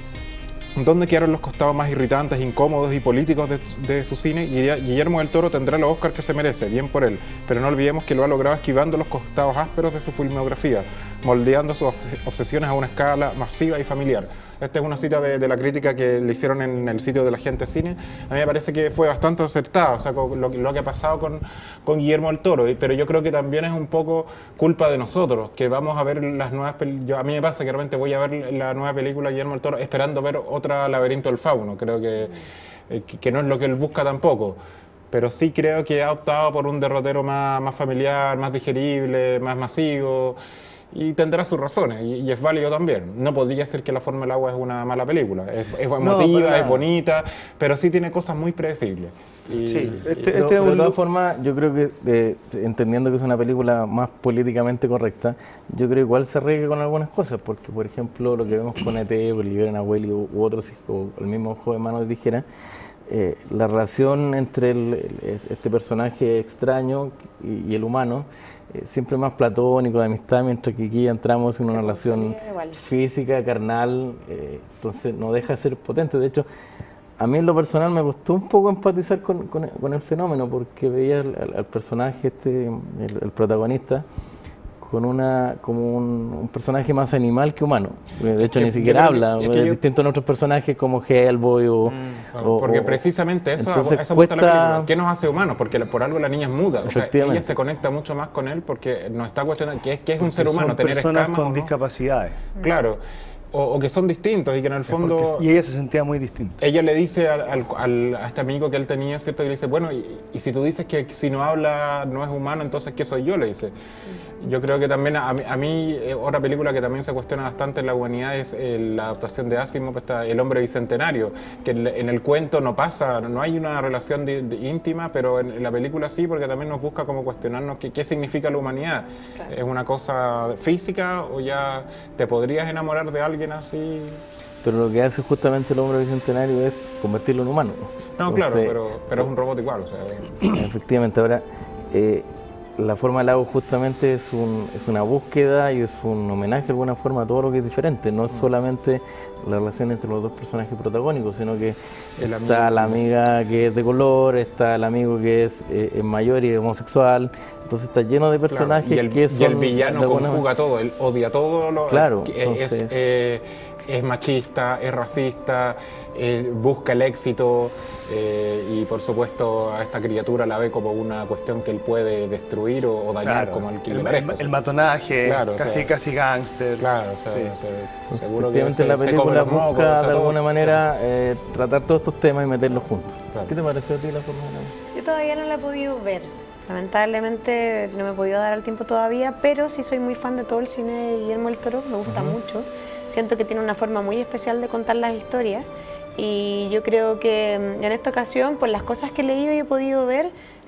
¿Dónde quedaron los costados más irritantes, incómodos y políticos de, de su cine? Guille- Guillermo del Toro tendrá los Oscars que se merece, bien por él, pero no olvidemos que lo ha logrado esquivando los costados ásperos de su filmografía, moldeando sus obs- obsesiones a una escala masiva y familiar. Esta es una cita de, de la crítica que le hicieron en el sitio de la gente cine. A mí me parece que fue bastante acertada, o sea, con lo, lo que ha pasado con, con Guillermo del Toro, y- pero yo creo que también es un poco culpa de nosotros, que vamos a ver las nuevas películas. A mí me pasa que realmente voy a ver la nueva película de Guillermo del Toro esperando ver otra Laberinto del Fauno. Creo que, eh, que, que no es lo que él busca tampoco. Pero sí creo que ha optado por un derrotero más, más familiar, más digerible, más masivo. Y tendrá sus razones, y, y es válido también. No podría ser que La forma del agua es una mala película. Es, es emotiva, para es nada. bonita, pero sí tiene cosas muy predecibles. Y, Sí, este, Pero, este es pero de un... todas formas, yo creo que, eh, entendiendo que es una película más políticamente correcta, yo creo que igual se arriesga con algunas cosas, porque, por ejemplo, lo que vemos con E T, o Liberen a Willy u, u otros, o el mismo joven mano de tijera, eh, la relación entre el- el- este personaje extraño y, y el humano, eh, siempre más platónico, de amistad, mientras que aquí entramos en Se una relación consolida igual. física, carnal, eh, entonces no deja de ser potente. De hecho, a mí en lo personal me costó un poco empatizar con, con- con el fenómeno, porque veía al, al- al personaje, este, el, el protagonista, con una como un, un personaje más animal que humano. De hecho, que ni siquiera yo creo que- habla, es que es yo- distinto a otros personajes como Hellboy o... Claro, o- porque o- precisamente eso, entonces eso apunta a la cuesta- película. ¿Qué nos hace humanos? Porque la- por algo la niña es muda. O sea, Efectivamente. ella se conecta mucho más con él porque nos está cuestionando qué es, qué es un ser Son humano, tener personas escamas con o no. discapacidades. Claro. O, o que son distintos y que en el fondo... Porque- y ella se sentía muy distinta. Ella le dice al, al- al- a este amigo que él tenía, ¿cierto? Y le dice, bueno, y, y si tú dices que si no habla no es humano, entonces ¿qué soy yo? Le dice. Yo creo que también, a mí, a mí, eh, otra película que también se cuestiona bastante en la humanidad es eh, la adaptación de Asimov, esta, El hombre bicentenario, que en, en el cuento no pasa, no hay una relación de- de íntima, pero en, en la película sí, porque también nos busca como cuestionarnos qué, qué significa la humanidad. Claro. ¿Es una cosa física o ya te podrías enamorar de alguien así? Pero lo que hace justamente el hombre bicentenario es convertirlo en humano. No, claro, Entonces, pero, pero es un robot igual, o sea... Efectivamente, ahora eh, la forma del lago justamente es, un, es una búsqueda y es un homenaje de alguna forma a todo lo que es diferente. No es solamente la relación entre los dos personajes protagónicos, sino que El está amigo, la no sé. amiga que es de color, está el amigo que es, eh, es mayor y homosexual. Entonces está lleno de personajes Claro, y el, que y son el villano de alguna conjuga todo, él odia todo, lo, Claro, que es, entonces- eh, es machista, es racista, eh, busca el éxito eh, y por supuesto a esta criatura la ve como una cuestión que él puede destruir o, o dañar Claro. como el que el, le el- merezca. el matonaje, Claro, o casi, sea, casi gángster. Claro, o sea, Sí. o sea, Entonces, seguro que efectivamente se, la se come película los mocos, busca o sea, de todo. alguna manera eh, tratar todos estos temas y meterlos juntos. Claro. ¿Qué te pareció a ti la forma del lago? Yo todavía no la he podido ver. Lamentablemente no me he podido dar el tiempo todavía, pero sí soy muy fan de todo el cine de Guillermo del Toro, me gusta mucho. Siento que tiene una forma muy especial de contar las historias y yo creo que mm, en esta ocasión, por las cosas que he leído y he podido ver,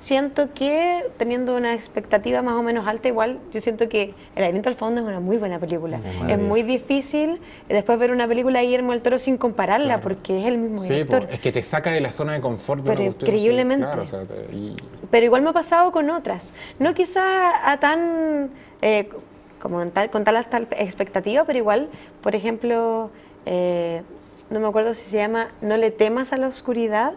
siento que teniendo una expectativa más o menos alta, igual yo siento que El laberinto del fauno es una muy buena película. Es muy difícil después ver una película de Guillermo del Toro sin compararla, claro, porque es el mismo sí, director. Po, es que te saca de la zona de confort de Pero una cuestión increíblemente. Así, claro, o sea, te, y... Pero igual me ha pasado con otras. No quizá a tan... Eh, como en tal, con tal alta expectativa, pero igual, por ejemplo, eh, no me acuerdo si se llama No le temas a la oscuridad,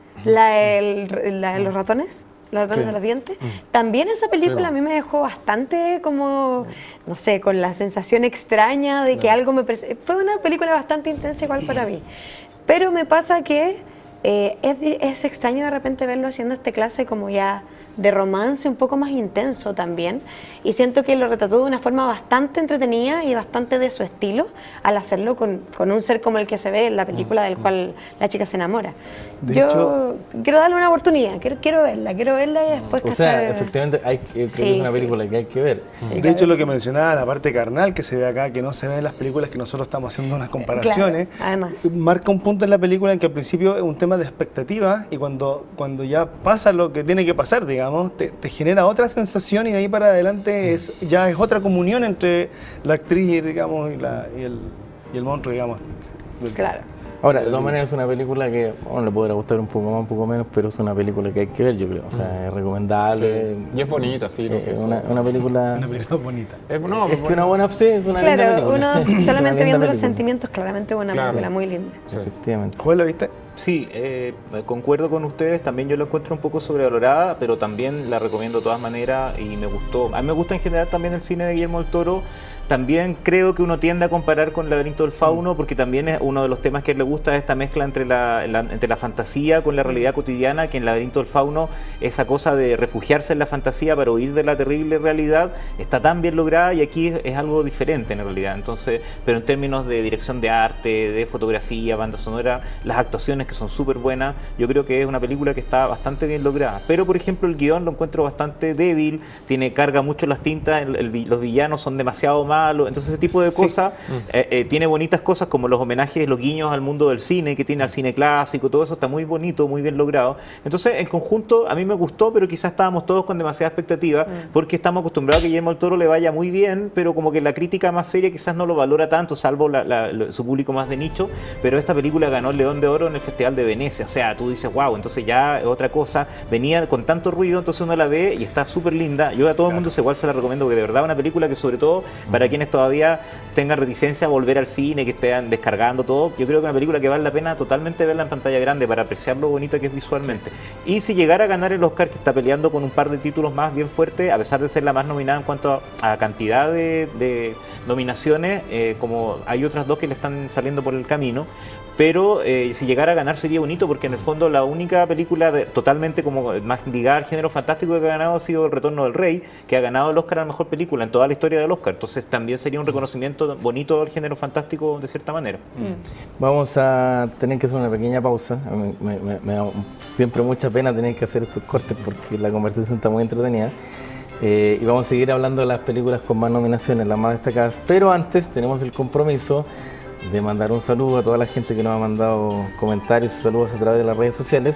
la, el, la de los ratones, los ratones sí. de los dientes. También esa película sí, a mí me dejó bastante como, no sé, con la sensación extraña de que claro. algo me... Fue una película bastante intensa igual para mí. Pero me pasa que eh, es, es extraño de repente verlo haciendo esta clase como ya... de romance un poco más intenso también, y siento que lo retrató de una forma bastante entretenida y bastante de su estilo al hacerlo con, con un ser como el que se ve en la película del cual la chica se enamora. De Yo hecho, quiero darle una oportunidad, quiero, quiero verla, quiero verla y después... O sea, hacer... efectivamente hay que, sí, es una película sí. que hay que ver. Sí, de hecho, lo que mencionaba, la parte carnal que se ve acá, que no se ve en las películas, que nosotros estamos haciendo unas comparaciones, claro, además. Marca un punto en la película en que al principio es un tema de expectativa y cuando, cuando ya pasa lo que tiene que pasar, digamos, Te, te genera otra sensación y de ahí para adelante es, ya es otra comunión entre la actriz, digamos, y, la, y, el, y el monstruo, digamos. Claro. Ahora, de todas maneras es una película que bueno, le podrá gustar un poco más, un poco menos, pero es una película que hay que ver, yo creo. O sea, es recomendable. Sí. Y es bonita, sí, no sé. Es una, una película... Una película bonita. Es, no, es que una buena... Sí, es una claro, linda película. Uno solamente viendo los película. sentimientos, claramente buena claro. película, muy linda. Sí. Efectivamente. ¿Juez, lo viste? Sí, eh, concuerdo con ustedes, también yo la encuentro un poco sobrevalorada, pero también la recomiendo de todas maneras y me gustó. A mí me gusta en general también el cine de Guillermo del Toro. También creo que uno tiende a comparar con El laberinto del fauno porque también es uno de los temas que a él le gusta es esta mezcla entre la, la, entre la fantasía con la realidad cotidiana, que en El laberinto del fauno esa cosa de refugiarse en la fantasía para huir de la terrible realidad está tan bien lograda y aquí es, es algo diferente en realidad. Entonces, pero en términos de dirección de arte, de fotografía, banda sonora, las actuaciones que son súper buenas, yo creo que es una película que está bastante bien lograda. Pero por ejemplo el guión lo encuentro bastante débil, tiene carga mucho las tintas, el, el, los villanos son demasiado malos. Entonces ese tipo de sí. cosas eh, eh, tiene bonitas cosas como los homenajes, los guiños al mundo del cine que tiene al cine clásico, todo eso está muy bonito, muy bien logrado. Entonces en conjunto a mí me gustó, pero quizás estábamos todos con demasiada expectativa mm. porque estamos acostumbrados a que Guillermo del Toro le vaya muy bien, pero como que la crítica más seria quizás no lo valora tanto, salvo la, la, la, su público más de nicho. Pero esta película ganó el León de Oro en el Festival de Venecia, o sea, tú dices wow, entonces ya es otra cosa, venía con tanto ruido, entonces uno la ve y está súper linda. Yo a todo el mundo igual se la recomiendo porque de verdad es una película que sobre todo para quienes todavía tengan reticencia a volver al cine, que estén descargando todo, yo creo que es una película que vale la pena totalmente verla en pantalla grande para apreciar lo bonita que es visualmente. Sí. Y si llegara a ganar el Oscar, que está peleando con un par de títulos más bien fuertes, a pesar de ser la más nominada en cuanto a, a cantidad de, de nominaciones, eh, como hay otras dos que le están saliendo por el camino, pero eh, si llegara a ganar sería bonito porque en el fondo la única película de, totalmente como más ligada al género fantástico que ha ganado ha sido El Retorno del Rey, que ha ganado el Oscar a la mejor película en toda la historia del Oscar. Entonces también sería un reconocimiento bonito del género fantástico de cierta manera. Mm. Vamos a tener que hacer una pequeña pausa. Me, me, me, me da siempre mucha pena tener que hacer estos cortes porque la conversación está muy entretenida. Eh, y vamos a seguir hablando de las películas con más nominaciones, las más destacadas. Pero antes tenemos el compromiso de mandar un saludo a toda la gente que nos ha mandado comentarios y saludos a través de las redes sociales.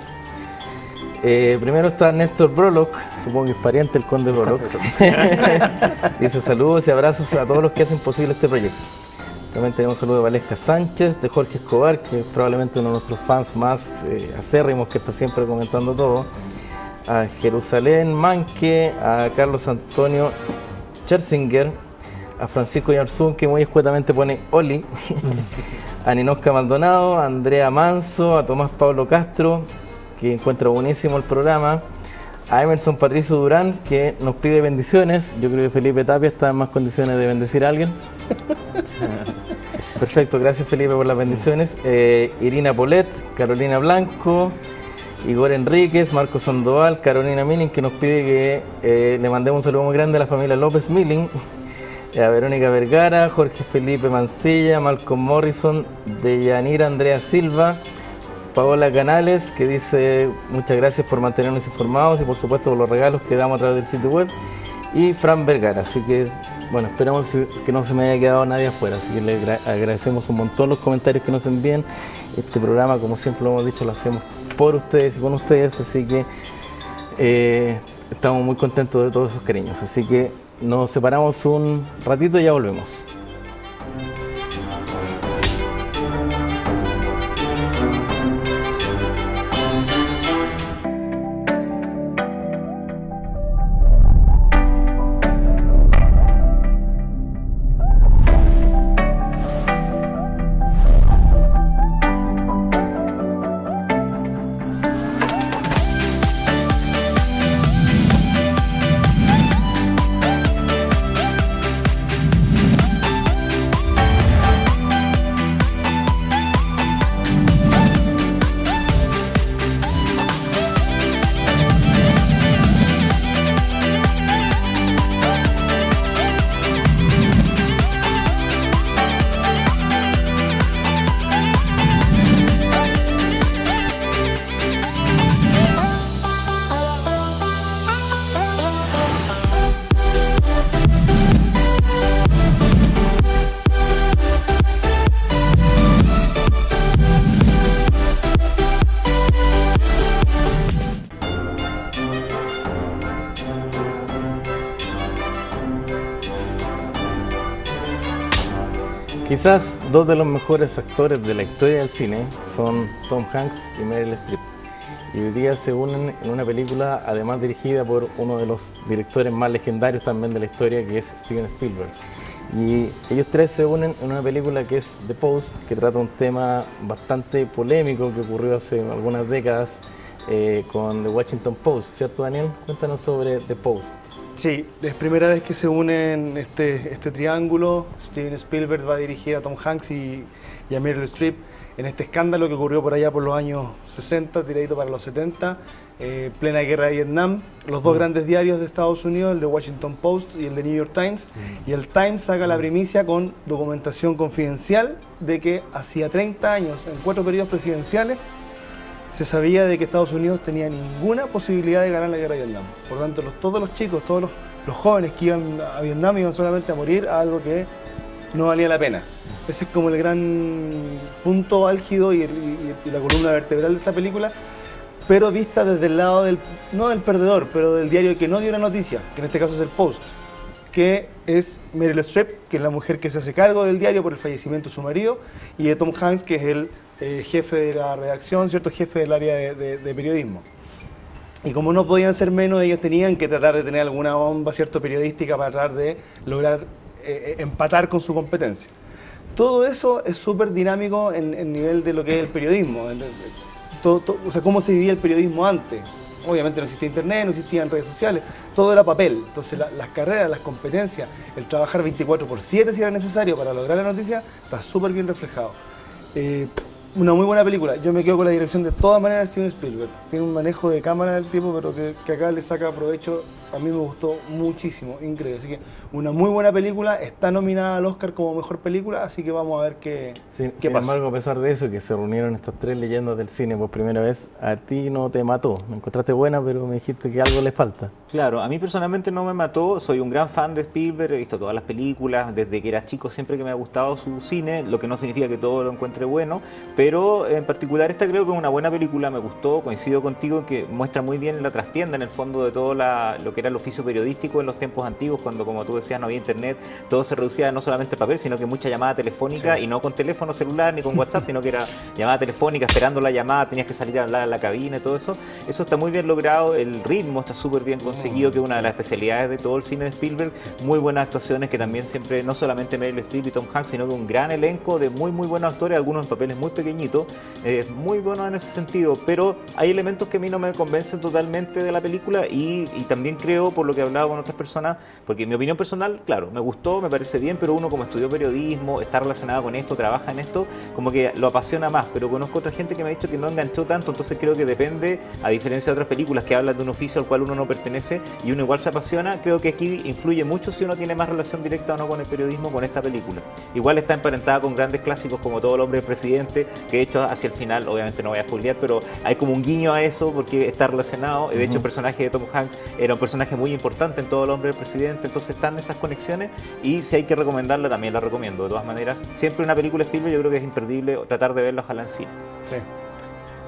Eh, primero está Néstor Brolock, supongo que es pariente del Conde Brolock. Dice saludos y abrazos a todos los que hacen posible este proyecto. También tenemos un saludo de Valesca Sánchez, de Jorge Escobar, que es probablemente uno de nuestros fans más eh, acérrimos, que está siempre comentando todo. A Jerusalén Manque, a Carlos Antonio Scherzinger, a Francisco Yarzún, que muy escuetamente pone Oli, a Ninosca Maldonado, a Andrea Manso, a Tomás Pablo Castro, que encuentra buenísimo el programa, a Emerson Patricio Durán, que nos pide bendiciones. Yo creo que Felipe Tapia está en más condiciones de bendecir a alguien. Perfecto, gracias Felipe por las bendiciones. Eh, Irina Polet, Carolina Blanco, Igor Enríquez, Marcos Sandoval, Carolina Milling, que nos pide que eh, le mandemos un saludo muy grande a la familia López Milling, a Verónica Vergara, Jorge Felipe Mancilla, Malcolm Morrison, Deyanira Andrea Silva, Paola Canales, que dice muchas gracias por mantenernos informados y por supuesto por los regalos que damos a través del sitio web, y Fran Vergara. Así que bueno, esperamos que no se me haya quedado nadie afuera, así que le agradecemos un montón los comentarios que nos envíen. Este programa, como siempre lo hemos dicho, lo hacemos por ustedes y con ustedes, así que eh, estamos muy contentos de todos esos cariños. Así que nos separamos un ratito y ya volvemos. Quizás dos de los mejores actores de la historia del cine son Tom Hanks y Meryl Streep. Y hoy día se unen en una película además dirigida por uno de los directores más legendarios también de la historia, que es Steven Spielberg. Y ellos tres se unen en una película que es The Post, que trata un tema bastante polémico que ocurrió hace algunas décadas eh, con The Washington Post, ¿cierto, Daniel? Cuéntanos sobre The Post. Sí, es primera vez que se unen este, este triángulo. Steven Spielberg va a dirigir a Tom Hanks y, y a Meryl Streep en este escándalo que ocurrió por allá por los años sesenta, tiradito para los setenta, eh, plena guerra de Vietnam. Los dos mm. grandes diarios de Estados Unidos, el de Washington Post y el de New York Times, mm. y el Times saca la primicia con documentación confidencial de que hacía treinta años, en cuatro periodos presidenciales, se sabía de que Estados Unidos tenía ninguna posibilidad de ganar la guerra de Vietnam. Por lo tanto, los, todos los chicos, todos los, los jóvenes que iban a Vietnam iban solamente a morir a algo que no valía la pena. Ese es como el gran punto álgido y, y, y la columna vertebral de esta película, pero vista desde el lado del, no del perdedor, pero del diario que no dio la noticia, que en este caso es el Post, que es Meryl Streep, que es la mujer que se hace cargo del diario por el fallecimiento de su marido, y de Tom Hanks, que es el Eh, jefe de la redacción, cierto, jefe del área de, de, de periodismo. Y como no podían ser menos, ellos tenían que tratar de tener alguna bomba, cierto, periodística para tratar de lograr eh, empatar con su competencia. Todo eso es súper dinámico en el nivel de lo que es el periodismo. En, en, todo, todo, o sea, cómo se vivía el periodismo antes. Obviamente no existía internet, no existían redes sociales, todo era papel. Entonces la, las carreras, las competencias, el trabajar veinticuatro por siete si era necesario para lograr la noticia, está súper bien reflejado. Eh, Una muy buena película. Yo me quedo con la dirección de todas maneras de Steven Spielberg. Tiene un manejo de cámara del tipo, pero que, que acá le saca provecho. A mí me gustó muchísimo, increíble. Así que una muy buena película, está nominada al Oscar como mejor película, así que vamos a ver qué, sí, qué sin pasa. Sin embargo, a pesar de eso, que se reunieron estas tres leyendas del cine por primera vez, a ti no te mató. Me encontraste buena, pero me dijiste que algo le falta. Claro, a mí personalmente no me mató. Soy un gran fan de Spielberg, he visto todas las películas, desde que era chico siempre que me ha gustado su cine, lo que no significa que todo lo encuentre bueno, pero en particular esta creo que es una buena película, me gustó, coincido contigo en que muestra muy bien la trastienda en el fondo de todo la, lo que era el oficio periodístico en los tiempos antiguos, cuando, como tú decías, no había internet, todo se reducía no solamente al papel, sino que mucha llamada telefónica, sí. Y no con teléfono celular ni con WhatsApp, sino que era llamada telefónica, esperando la llamada, tenías que salir a hablar a la cabina y todo eso. Eso está muy bien logrado, el ritmo está súper bien conseguido, que es una de las especialidades de todo el cine de Spielberg. Muy buenas actuaciones, que también siempre, no solamente Meryl Streep y Tom Hanks, sino que un gran elenco de muy muy buenos actores, algunos en papeles muy pequeñitos, eh, muy buenos en ese sentido, pero hay elementos que a mí no me convencen totalmente de la película, y, y también creo, por lo que he hablado con otras personas, porque en mi opinión personal, claro, me gustó, me parece bien, pero uno como estudió periodismo, está relacionado con esto, trabaja en esto, como que lo apasiona más, pero conozco otra gente que me ha dicho que no enganchó tanto, entonces creo que depende, a diferencia de otras películas que hablan de un oficio al cual uno no pertenece y uno igual se apasiona, creo que aquí influye mucho si uno tiene más relación directa o no con el periodismo, con esta película. Igual está emparentada con grandes clásicos como Todo el hombre del presidente, que de hecho hacia el final, obviamente no voy a spoilear, pero hay como un guiño a eso porque está relacionado, de hecho el personaje de Tom Hanks era un personaje muy importante en Todo el hombre del presidente, entonces están esas conexiones, y si hay que recomendarla también la recomiendo, de todas maneras. Siempre una película Spielberg yo creo que es imperdible tratar de verla, ojalá en cine. Sí.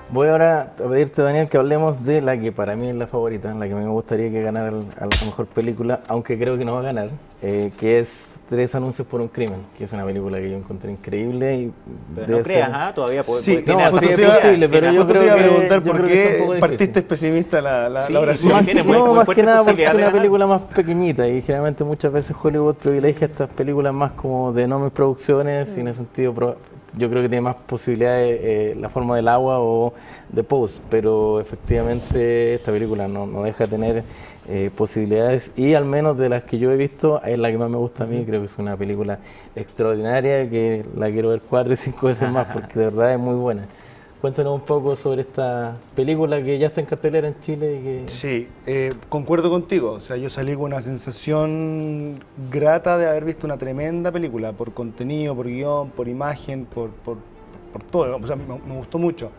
Voy ahora a pedirte, Daniel, que hablemos de la que para mí es la favorita, la que me gustaría que ganara el- a la mejor película, aunque creo que no va a ganar, eh, que es Tres anuncios por un crimen, que es una película que yo encontré increíble y Pero debe no creas, ser- ¿ah? Todavía puede, Sí, puede- tiene no, harta sí, es posibilidad, posible, pero tiene yo Justo creo te iba a que- preguntar yo por creo que está un poco qué difícil. partiste pesimista la, la, Sí, la oración. más- tiene muy- no, muy más fuerte que nada porque es posibilidad de una ganar. película más pequeñita y generalmente muchas veces Hollywood privilegia estas películas más como de enormes producciones y en ese sentido pro- yo creo que tiene más posibilidades eh, La forma del agua o The Post, pero efectivamente esta película no, no deja de tener eh, posibilidades y al menos de las que yo he visto es la que más me gusta a mí, creo que es una película extraordinaria que la quiero ver cuatro y cinco veces más porque de verdad es muy buena. Cuéntanos un poco sobre esta película que ya está en cartelera en Chile y que... Sí, eh, concuerdo contigo. O sea, yo salí con una sensación grata de haber visto una tremenda película, por contenido, por guión, por imagen, por, por, por todo. O sea, me, me gustó mucho.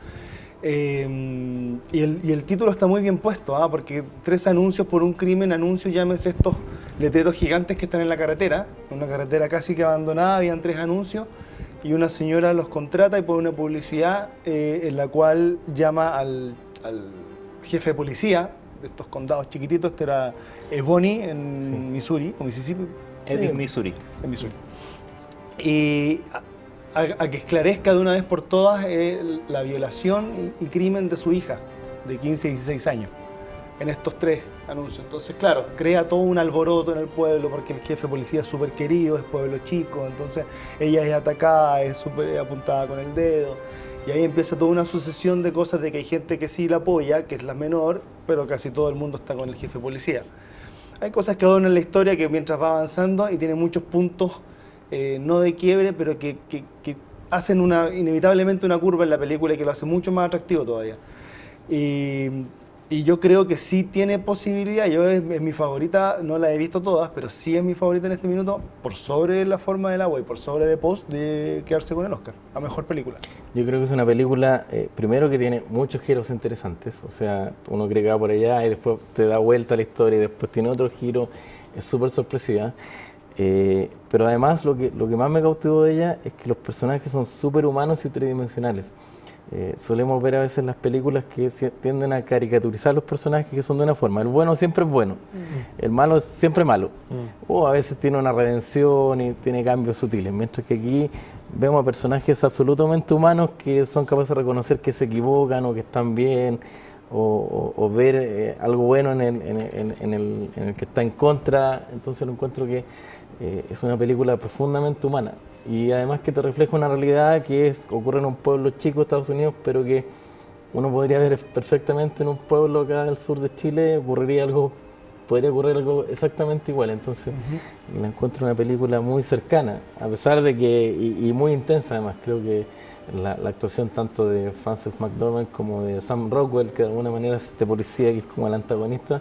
Eh, y, el, y el título está muy bien puesto, ¿ah? Porque tres anuncios por un crimen, anuncios, llámese estos letreros gigantes que están en la carretera, una carretera casi que abandonada, habían tres anuncios. Y una señora los contrata y pone una publicidad eh, en la cual llama al, al jefe de policía de estos condados chiquititos, este era Ebony en Sí. Missouri, o Mississippi, Eddie Missouri. en Missouri. Y a, a- a que esclarezca de una vez por todas eh, la violación y, y crimen de su hija, de quince y dieciséis años, en estos tres anuncios. Entonces, claro, crea todo un alboroto en el pueblo porque el jefe de policía es súper querido, es pueblo chico, entonces ella es atacada, es súper apuntada con el dedo. Y ahí empieza toda una sucesión de cosas de que hay gente que sí la apoya, que es la menor, pero casi todo el mundo está con el jefe de policía. Hay cosas que adornan la historia que mientras va avanzando y tiene muchos puntos, eh, no de quiebre, pero que, que- que hacen una, inevitablemente una curva en la película y que lo hace mucho más atractivo todavía. Y, y yo creo que sí tiene posibilidad, yo es, es mi favorita, no la he visto todas, pero sí es mi favorita en este minuto, por sobre La forma del agua y por sobre The Post, de quedarse con el Oscar, a mejor película. Yo creo que es una película, eh, primero que tiene muchos giros interesantes, o sea, uno cree que va por allá y después te da vuelta la historia y después tiene otro giro, es súper sorpresiva. Eh, pero además lo que, lo que más me cautivó de ella es que los personajes son súper humanos y tridimensionales. Eh, solemos ver a veces las películas que se- tienden a caricaturizar los personajes que son de una forma. El bueno siempre es bueno, el malo es siempre malo. O a veces tiene una redención y tiene cambios sutiles. Mientras que aquí vemos a personajes absolutamente humanos que son capaces de reconocer que se equivocan o que están bien. O, o- o ver eh, algo bueno en el, en, el, en el- en el que está en contra. Entonces lo encuentro que eh, es una película profundamente humana. Y además que te refleja una realidad que es, ocurre en un pueblo chico de Estados Unidos, pero que uno podría ver perfectamente en un pueblo acá del sur de Chile, ocurriría algo, podría ocurrir algo exactamente igual. Entonces, la encuentro una película muy cercana, a pesar de que, y, y muy intensa además, creo que la, la actuación tanto de Frances McDormand como de Sam Rockwell, que de alguna manera es este policía que es como el antagonista,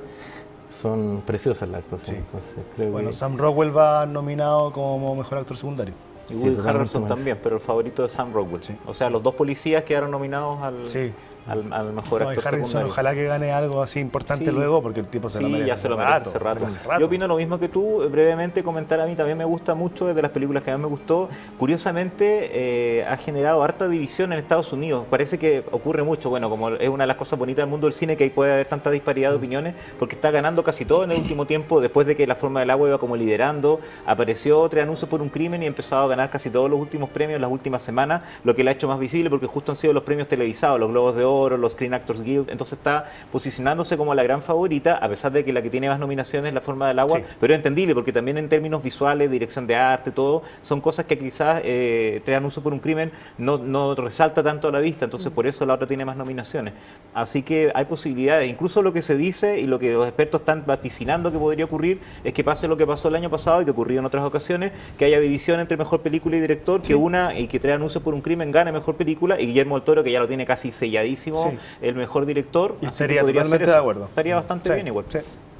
son preciosas las actuaciones. Sí. Entonces, creo Bueno, que... Sam Rockwell va nominado como mejor actor secundario. Y Sí, Woody totalmente Harrelson más. también, pero el favorito de Sam Rockwell. Sí. O sea, los dos policías quedaron nominados al, Sí. al, al mejor No, y actor Harrison, secundario. ojalá que gane algo así importante Sí. luego, porque el tipo se lo Sí, merece. ya se lo hace merece hace rato. hace rato. Yo opino lo mismo que tú, eh, brevemente comentar a mí, también me gusta mucho, es de las películas que más me gustó. Curiosamente, eh, ha generado harta división en Estados Unidos. Parece que ocurre mucho, bueno, como es una de las cosas bonitas del mundo del cine, que ahí puede haber tanta disparidad de opiniones, porque está ganando casi todo en el último tiempo, después de que La forma del agua iba como liderando, apareció Tres anuncios por un crimen y ha empezado a ganar casi todos los últimos premios en las últimas semanas, lo que la ha hecho más visible, porque justo han sido los premios televisados, los Globos de Oro, los Screen Actors Guild, entonces está posicionándose como la gran favorita, a pesar de que la que tiene más nominaciones es La forma del agua, Sí. pero es entendible, porque también en términos visuales, dirección de arte, todo, son cosas que quizás eh, Tres anuncios por un crimen no, no resalta tanto a la vista, entonces por eso la otra tiene más nominaciones. Así que hay posibilidades, incluso lo que se dice y lo que los expertos están vaticinando que podría ocurrir es que pase lo que pasó el año pasado y que ocurrió en otras ocasiones, que haya división entre mejor película y director, que una y que Tres anuncios por un crimen gane mejor película y Guillermo del Toro, que ya lo tiene casi selladísimo, Sí. el mejor director. Y así que estaría podría totalmente ser eso. de acuerdo. Estaría bastante Sí, bien igual. sí.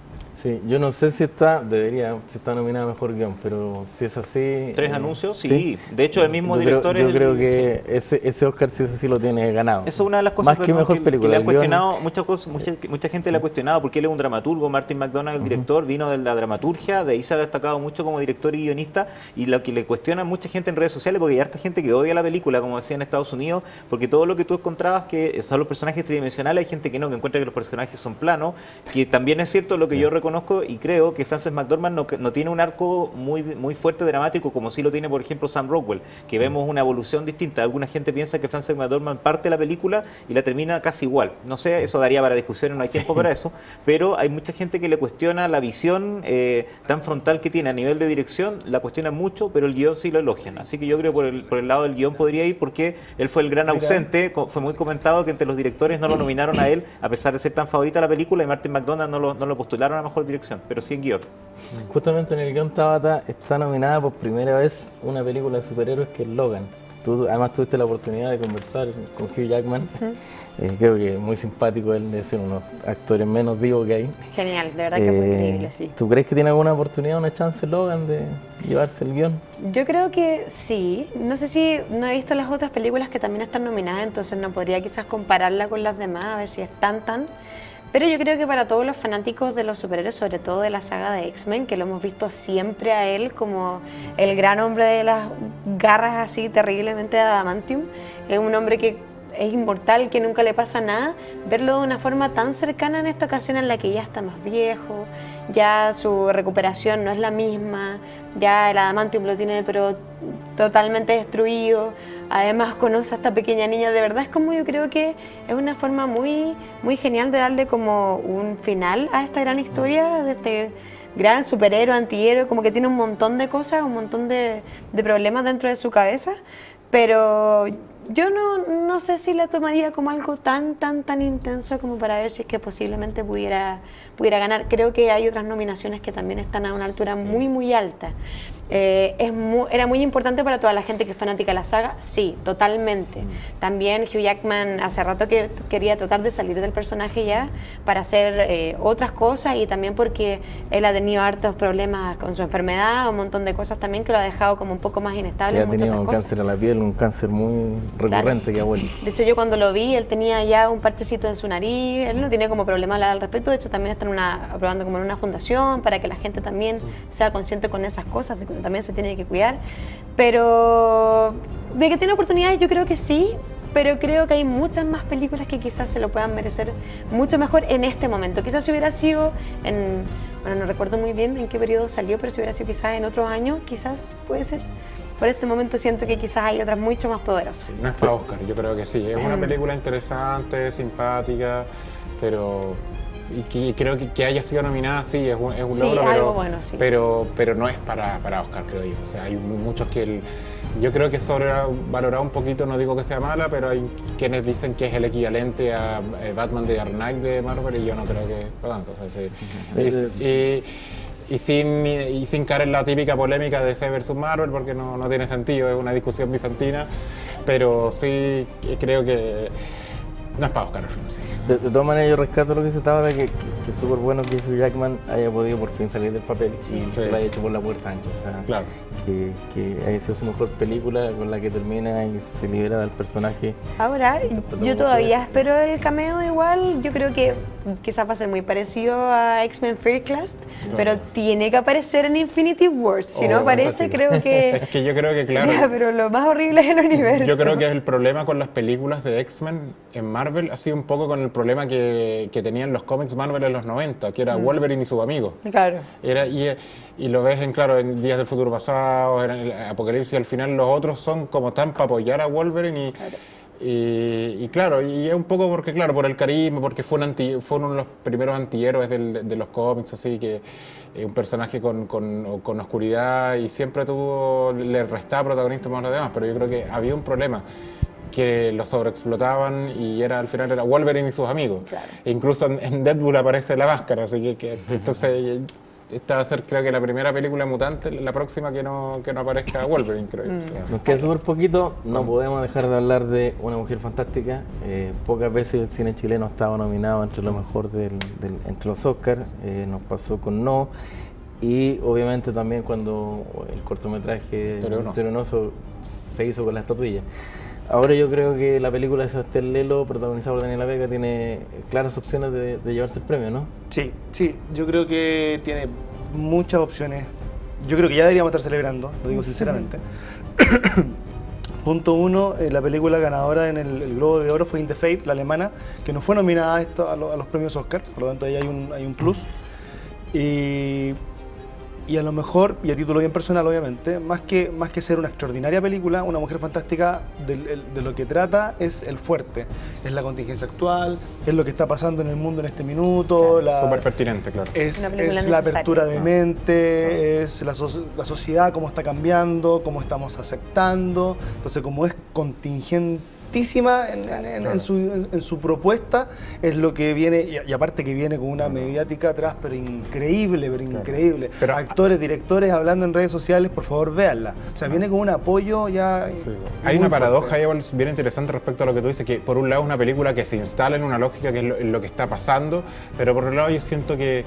Sí, yo no sé si está, debería, si está nominada a Mejor Guión, pero si es así... ¿Tres eh, anuncios? Sí. sí. De hecho, el mismo yo director creo, es Yo el- creo que sí. ese, ese Oscar sí, ese sí lo tiene ganado. Eso es una de las cosas Más que perdón, Mejor que, Película. que le han el guión- cuestionado, muchas cosas, mucha, mucha gente le ha cuestionado porque él es un dramaturgo, Martin McDonagh, el director, vino de la dramaturgia, de ahí se ha destacado mucho como director y guionista, y lo que le cuestiona mucha gente en redes sociales, porque hay harta gente que odia la película, como decía en Estados Unidos, porque todo lo que tú encontrabas que son los personajes tridimensionales, hay gente que no, que encuentra que los personajes son planos, que también es cierto lo que yo reconozco y creo que Frances McDormand no, no tiene un arco muy, muy fuerte dramático como sí lo tiene, por ejemplo, Sam Rockwell, que vemos una evolución distinta. Alguna gente piensa que Frances McDormand parte la película y la termina casi igual. No sé, eso daría para discusión, no hay tiempo para eso, pero hay mucha gente que le cuestiona la visión eh, tan frontal que tiene a nivel de dirección, la cuestiona mucho, pero el guión sí lo elogian. Así que yo creo que por el, por el lado del guión podría ir porque él fue el gran ausente, co- fue muy comentado que entre los directores no lo nominaron a él, a pesar de ser tan favorita la película, y Martin McDonagh no lo, no lo postularon a mejor dirección, pero sí en guión. Justamente en el guión Tabata está nominada por primera vez una película de superhéroes que es Logan. Tú además tuviste la oportunidad de conversar con Hugh Jackman. Eh, creo que es muy simpático él, de ser uno de los actores menos vivos que hay. Genial, de verdad que fue Eh, increíble, sí. ¿Tú crees que tiene alguna oportunidad, una chance Logan de llevarse el guión? Yo creo que sí. No sé si no he visto las otras películas que también están nominadas, entonces no podría quizás compararla con las demás, a ver si es tan tan. Pero yo creo que para todos los fanáticos de los superhéroes, sobre todo de la saga de X-Men, que lo hemos visto siempre a él como el gran hombre de las garras así terriblemente de adamantium, es un hombre que es inmortal, que nunca le pasa nada, verlo de una forma tan cercana en esta ocasión en la que ya está más viejo, ya su recuperación no es la misma, ya el adamantium lo tiene pero totalmente destruido, además conoce a esta pequeña niña, de verdad es como yo creo que es una forma muy, muy genial de darle como un final a esta gran historia de este gran superhéroe, antihéroe, como que tiene un montón de cosas, un montón de, de problemas dentro de su cabeza, pero yo no, no sé si la tomaría como algo tan, tan, tan intenso como para ver si es que posiblemente pudiera, pudiera ganar. Creo que hay otras nominaciones que también están a una altura muy, muy alta. Eh, es muy, era muy importante para toda la gente que es fanática de la saga, sí, totalmente. También Hugh Jackman hace rato que quería tratar de salir del personaje ya para hacer eh, otras cosas, y también porque él ha tenido hartos problemas con su enfermedad, un montón de cosas también que lo ha dejado como un poco más inestable Ya ha en muchas tenido otras un cosas. cáncer a la piel, un cáncer muy recurrente. Claro. Que ha vuelto. De hecho, yo cuando lo vi, él tenía ya un parchecito en su nariz, él no tiene como problema al respecto, de hecho también está en una, aprobando como en una fundación para que la gente también sea consciente con esas cosas, de que también se tiene que cuidar, pero de que tiene oportunidades yo creo que sí, pero creo que hay muchas más películas que quizás se lo puedan merecer mucho mejor en este momento. Quizás si hubiera sido en, bueno, no recuerdo muy bien en qué periodo salió, pero si hubiera sido quizás en otros años, quizás puede ser. Por este momento siento que quizás hay otras mucho más poderosas. No es para Oscar, yo creo que sí. Es una película interesante, simpática, pero y que creo que, que haya sido nominada sí es un, es un Sí, logro, algo pero, bueno, sí. pero pero no es para, para Oscar, creo yo. O sea, hay muchos que el, yo creo que sobrevalorado un poquito, no digo que sea mala, pero hay quienes dicen que es el equivalente a eh, Batman de Dark Knight de Marvel, y yo no creo que es para tanto. O sea, sí. y, y, y sin, y sin caer en la típica polémica de D C versus Marvel, porque no, no tiene sentido, es una discusión bizantina, pero sí creo que no es para Oscar al final, sí. De, de todas maneras, yo rescato lo que se estaba, que, que, que es súper bueno que Hugh Jackman haya podido por fin salir del papel y Sí. que lo haya hecho por la puerta ancha. O sea, Claro. que, que haya sido su mejor película con la que termina y se libera del personaje. Ahora, Interpretó yo mucho todavía eso. espero el cameo igual, yo creo que quizás va a ser muy parecido a X-Men First Class, pero tiene que aparecer en Infinity Wars, si no Oh, aparece fantástico. creo que, Es que yo creo que, claro, sería pero lo más horrible del universo. yo creo que el problema con las películas de X-Men en Marvel ha sido un poco con el problema que, que tenían los cómics Marvel en los noventa, que era Wolverine y sus amigos. Claro. Era, y, y lo ves en, claro, en Días del Futuro Pasado, en el Apocalipsis, al final los otros son como tan para apoyar a Wolverine y, Claro. y, y claro, y es un poco porque, claro, por el carisma, porque fue, un anti, fue uno de los primeros antihéroes del, de los cómics, así que eh, un personaje con, con, con oscuridad, y siempre tuvo, le restaba protagonismo a los demás, pero yo creo que había un problema, que lo sobreexplotaban y era al final era Wolverine y sus amigos. Claro. E incluso en, en Deadpool aparece la máscara, así que, que entonces esta va a ser, creo que la primera película mutante, la próxima que no, que no aparezca Wolverine, creo. Mm. O sea, Nos queda súper poquito, no podemos dejar de hablar de Una Mujer Fantástica. Eh, pocas veces el cine chileno estaba nominado entre lo mejor del, del, entre los Oscars, eh, nos pasó con No, y obviamente también cuando el cortometraje Terenoso se hizo con la estatuilla. Ahora yo creo que la película de Sebastián Lelio, protagonizada por Daniela Vega, tiene claras opciones de, de llevarse el premio, ¿no? Sí, sí, yo creo que tiene muchas opciones. Yo creo que ya deberíamos estar celebrando, lo digo sinceramente. Punto uno, eh, la película ganadora en el, el Globo de Oro fue In the Fate, la alemana, que no fue nominada a, esto, a, lo, a los premios Oscar, por lo tanto ahí hay un, hay un plus. Y... Y a lo mejor, y a título bien personal obviamente, más que, más que ser una extraordinaria película, Una Mujer Fantástica de, de lo que trata es el fuerte, es la contingencia actual, es lo que está pasando en el mundo en este minuto. Claro, súper pertinente, claro. Es, Una es película la apertura de necesaria. mente, es la, so- la sociedad, cómo está cambiando, cómo estamos aceptando. Entonces, como es contingentísima en, en- en- en su, en- en su propuesta, es lo que viene, y, y aparte que viene con una mediática atrás, pero increíble, pero Claro. increíble. Pero- Actores, directores hablando en redes sociales, por favor, véanla. O sea, viene con un apoyo ya. Sí, muy hay una fuerte. paradoja ahí igual bien interesante respecto a lo que tú dices, que por un lado es una película que se instala en una lógica que es lo, en lo que está pasando, pero por otro lado yo siento que,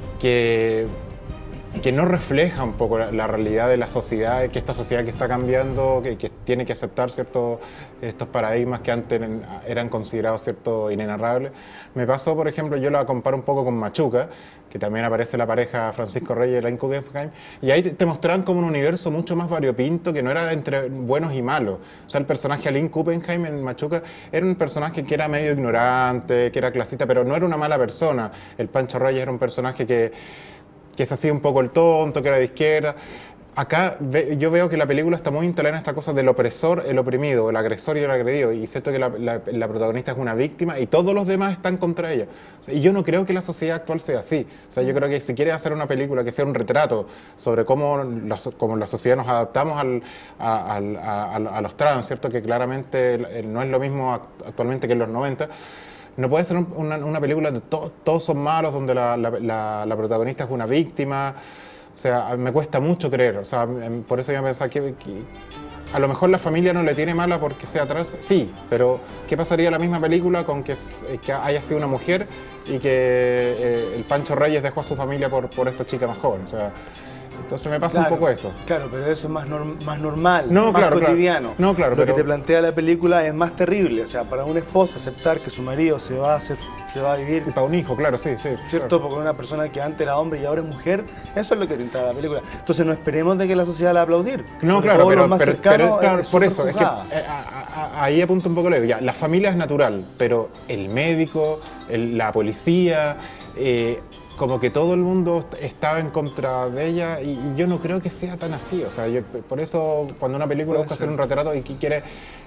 que, que no refleja un poco la, la realidad de la sociedad, que esta sociedad que está cambiando, que, que tiene que aceptar ciertos estos paradigmas que antes eran, eran considerados cierto inenarrables. Me pasó, por ejemplo, yo la comparo un poco con Machuca, que también aparece la pareja Francisco Reyes y Elaine Guggenheim, y ahí te, te mostraban como un universo mucho más variopinto, que no era entre buenos y malos. O sea, el personaje Elaine Guggenheim en Machuca era un personaje que era medio ignorante, que era clasista, pero no era una mala persona. El Pancho Reyes era un personaje que, que se hacía un poco el tonto, que era de izquierda. Acá ve, yo veo que la película está muy instalada en esta cosa del opresor, el oprimido, el agresor y el agredido, y siento que la, la, la protagonista es una víctima y todos los demás están contra ella. O sea, y yo no creo que la sociedad actual sea así. O sea, yo creo que si quieres hacer una película que sea un retrato sobre cómo la, cómo la sociedad nos adaptamos al, a, al- a, a, a los trans, ¿cierto? Que claramente no es lo mismo actualmente que en los noventa. No puede ser un- una, una película de to, todos son malos, donde la, la, la, la protagonista es una víctima. O sea, me cuesta mucho creer. O sea, em, por eso yo pensaba que, que a lo mejor la familia no le tiene mala porque sea trans. Sí, pero ¿qué pasaría la misma película con que, s- que haya sido una mujer y que eh, el Pancho Reyes dejó a su familia por, por esta chica más joven? O sea, entonces me pasa Claro, un poco eso. Claro, pero eso es más, norm- más normal, No, más claro, claro. cotidiano. No, claro, Lo pero- que te plantea la película es más terrible. O sea, para una esposa aceptar que su marido se va a, hacer, se va a vivir, Y para un hijo, claro, sí, sí. ¿cierto? claro. Porque una persona que antes era hombre y ahora es mujer, eso es lo que te entra la película. Entonces no esperemos de que la sociedad la va a aplaudir. No, Sobre claro, todo pero, los más pero- cercanos, pero, claro, es por súper eso, es que juzgada. eh, a- a- ahí apunto un poco lo digo. Ya, la familia es natural, pero el médico, el- la policía, eh, como que todo el mundo estaba en contra de ella y, y yo no creo que sea tan así. O sea, yo- por eso cuando una película Puede busca ser. hacer un retrato y que quiere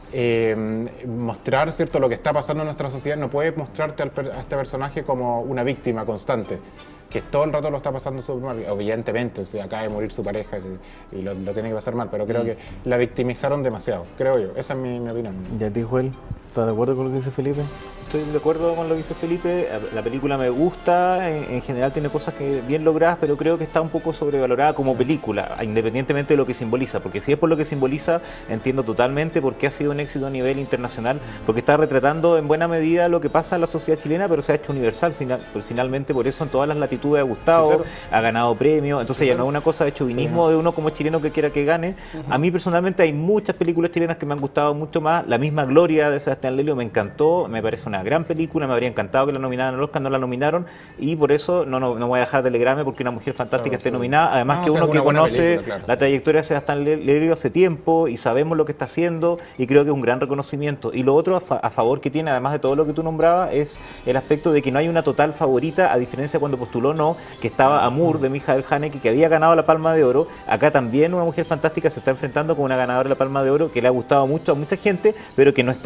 eh, mostrar, ¿cierto?, lo que está pasando en nuestra sociedad, no puede mostrarte al per- a este personaje como una víctima constante, que todo el rato lo está pasando súper mal. Evidentemente, o sea, acaba de morir su pareja y, y lo, lo tiene que pasar mal, pero creo que la victimizaron demasiado, creo yo. Esa es mi, mi opinión. ¿Y a ti, Joel? ¿Estás de acuerdo con lo que dice Felipe? Estoy de acuerdo con lo que dice Felipe, la película me gusta, en, en general tiene cosas que bien logradas, pero creo que está un poco sobrevalorada como película, independientemente de lo que simboliza, porque si es por lo que simboliza, entiendo totalmente por qué ha sido un éxito a nivel internacional, porque está retratando en buena medida lo que pasa en la sociedad chilena, pero se ha hecho universal, sina- pues finalmente por eso en todas las latitudes ha gustado, Sí, claro. ha ganado premios, entonces ya no es una cosa de chauvinismo de uno como chileno que quiera que gane. A mí personalmente hay muchas películas chilenas que me han gustado mucho más, La misma Gloria de Sebastián Lelio me encantó, me parece una gran película, me habría encantado que la nominaran al Oscar, no la nominaron y por eso no, no, no voy a dejar de alegrarme porque Una Mujer Fantástica Claro, esté sí. nominada, además No, que o sea, uno es que una buena conoce película, claro, la sí. trayectoria de Sebastián Lelio hace tiempo y sabemos lo que está haciendo y creo que es un gran reconocimiento. Y lo otro a, fa- a favor que tiene, además de todo lo que tú nombrabas, es el aspecto de que no hay una total favorita, a diferencia cuando postuló No, que estaba Amour de Michael Haneke, que había ganado la Palma de Oro. Acá también Una Mujer Fantástica se está enfrentando con una ganadora de la Palma de Oro que le ha gustado mucho a mucha gente, pero que no está arrasando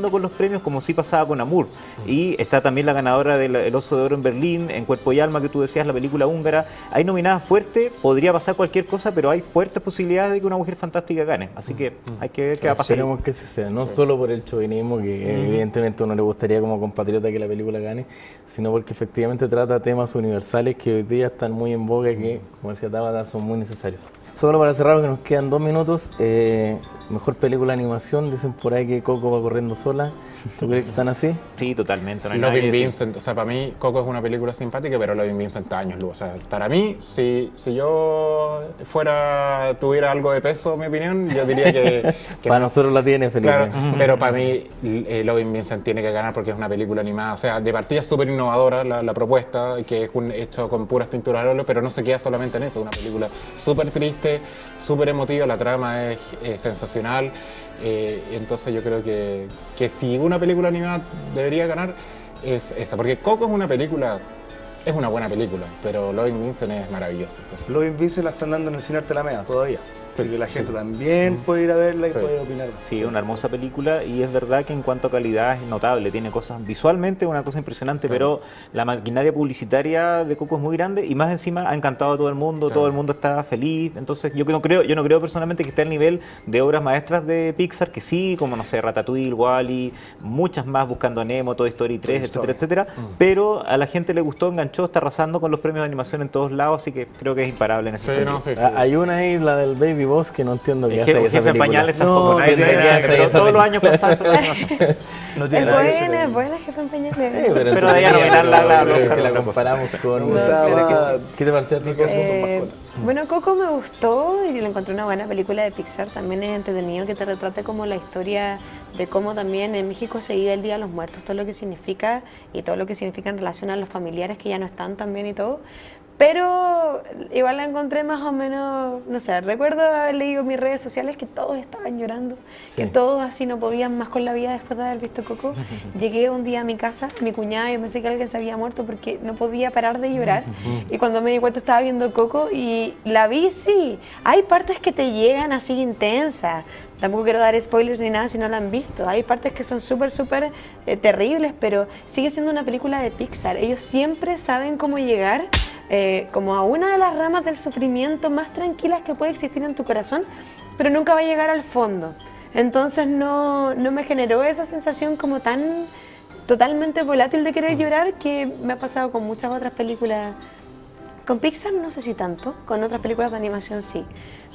arrasando con los premios como sí pasaba con Amour. Y está también la ganadora del el Oso de Oro en Berlín, en Cuerpo y Alma, que tú decías, la película húngara. Hay nominadas fuertes, podría pasar cualquier cosa, pero hay fuertes posibilidades de que Una Mujer Fantástica gane. Así que hay que ver qué va a pasar. Esperemos que así sea, no solo por el chauvinismo, que mm. evidentemente a uno le gustaría como compatriota que la película gane, sino porque efectivamente trata temas universales que hoy día están muy en boga y que, como decía Tabata, son muy necesarios. Solo para cerrar, que nos quedan dos minutos, eh, mejor película de animación, dicen por ahí que Coco va corriendo sola. ¿Tú crees que están así? Sí, totalmente. No hay Loving Vincent, o sea, para mí Coco es una película simpática, pero Loving Vincent está años luz. O sea, para mí, si, si yo fuera, tuviera algo de peso, mi opinión, yo diría que... que para no, nosotros la tiene, Felipe. Claro, pero para mí eh, Loving Vincent tiene que ganar porque es una película animada. O sea, de partida es súper innovadora la, la propuesta, que es un hecho con puras pinturas al óleo, pero no se queda solamente en eso. Es una película súper triste, súper emotiva, la trama es eh, sensacional. Eh, entonces yo creo que, que si una película animada debería ganar es esa, porque Coco es una película, es una buena película, pero Loving Vincent es maravilloso. Entonces. Loving Vincent la están dando en el Cine Arte Alameda todavía. Sí, así que la gente sí. también puede ir a verla y Sí. puede opinar. Sí, es una hermosa película y es verdad que en cuanto a calidad es notable, tiene cosas visualmente, una cosa impresionante, Claro. pero la maquinaria publicitaria de Coco es muy grande y más encima ha encantado a todo el mundo, Claro. todo el mundo está feliz, entonces yo no creo, yo no creo personalmente que esté al nivel de obras maestras de Pixar, que sí, como no sé, Ratatouille, Wall-E, muchas más, Buscando a Nemo, Toy Story tres, Toy etcétera, Story. etcétera, Mm. pero a la gente le gustó, enganchó, está arrasando con los premios de animación en todos lados, así que creo que es imparable en ese Sí, sentido. no, sí, sí. Ah, hay una ahí, la del Baby Boss, que no entiendo qué El hace jefe, esa jefe en película. pañales No, tampoco, nadie no tiene tiene idea, nada que pero ver todos esa los años pasados eso no. No Es tiene nada que ver. buena, es buena, jefe en pañales. Sí, pero Pero de ahí a nominarla a la- pero a la- si la a la- comparamos con... Me gustaba ¿Qué más- ¿Qué te pareció a ti, Coco? Eh, bueno, Coco me gustó y le encontré una buena película de Pixar. También es entretenido que te retrate como la historia de cómo también en México se vive el Día de los Muertos, todo lo que significa y todo lo que significa en relación a los familiares que ya no están también y todo. Pero igual la encontré más o menos, no sé, recuerdo haber leído en mis redes sociales que todos estaban llorando, Sí. que todos así no podían más con la vida después de haber visto Coco. Llegué un día a mi casa, mi cuñada, yo pensé que alguien se había muerto porque no podía parar de llorar. Y cuando me di cuenta estaba viendo Coco y la vi, sí, hay partes que te llegan así intensas. Tampoco quiero dar spoilers ni nada si no la han visto. Hay partes que son súper, súper eh, terribles, pero sigue siendo una película de Pixar. Ellos siempre saben cómo llegar eh, como a una de las ramas del sufrimiento más tranquilas que puede existir en tu corazón, pero nunca va a llegar al fondo. Entonces no, no me generó esa sensación como tan totalmente volátil de querer llorar que me ha pasado con muchas otras películas. Con Pixar no sé si tanto, con otras películas de animación sí.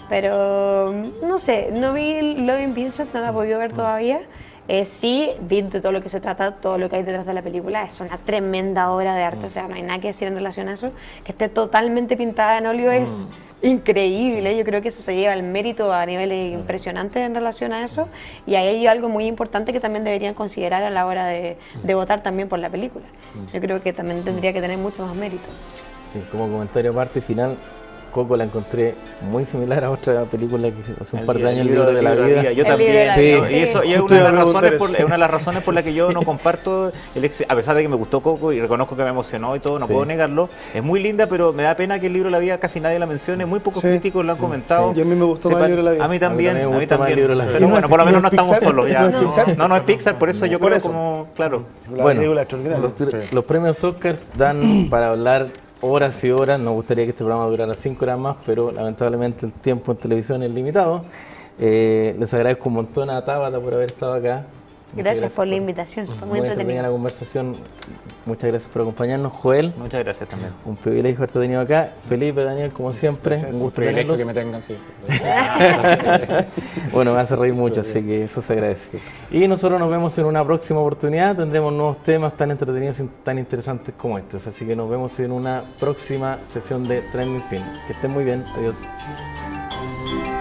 Pero no sé, no vi Loving Vincent, no la he podido ver todavía. Eh, sí, vi de todo lo que se trata, todo lo que hay detrás de la película. Es una tremenda obra de arte, o sea, no hay nada que decir en relación a eso. Que esté totalmente pintada en óleo es increíble. Yo creo que eso se lleva el mérito a niveles impresionantes en relación a eso. Y ahí hay algo muy importante que también deberían considerar a la hora de, de votar también por la película. Yo creo que también tendría que tener mucho más mérito. Sí, como comentario aparte final, Coco la encontré muy similar a otra película que hace un El par de libro- años, El el libro de la vida. Yo El también. libro de la Sí. vida, Y, eso, y es, Justo una de iba a las razones preguntar por, eso. es una de las razones por las que yo no comparto, el ex- a pesar de que me gustó Coco y reconozco que me emocionó y todo, no Sí. puedo negarlo. Es muy linda, pero me da pena que el libro de la vida casi nadie la mencione, muy pocos Sí. críticos lo han comentado. Sí. Y a mí me gustó Se más pa- el libro de la vida. A mí también, A a mí mí, me gusta más el también. libro de la Pero vida. bueno, por lo menos no estamos Pixar? solos ya. ¿No es No, Pixar? no, no es Pixar, por eso yo Por creo eso. como, claro. La Bueno, película extraordinaria. los, Sí. los premios Oscars dan para hablar horas y horas. Nos gustaría que este programa durara cinco horas más, pero lamentablemente el tiempo en televisión es limitado. Eh, les agradezco un montón a Tabata por haber estado acá. Muchas Gracias por la invitación, fue muy Muy entretenida entretenido. la conversación. Muchas gracias por acompañarnos, Joel. Muchas gracias también. Un privilegio haberte tenido acá. Felipe, Daniel, como siempre, Gracias. un gusto privilegio tenerlos. que me tengan, sí. Bueno, me hace reír mucho, así que eso se agradece. Y nosotros nos vemos en una próxima oportunidad. Tendremos nuevos temas tan entretenidos y tan interesantes como estos. Así que nos vemos en una próxima sesión de Trending Cine. Que estén muy bien. Adiós.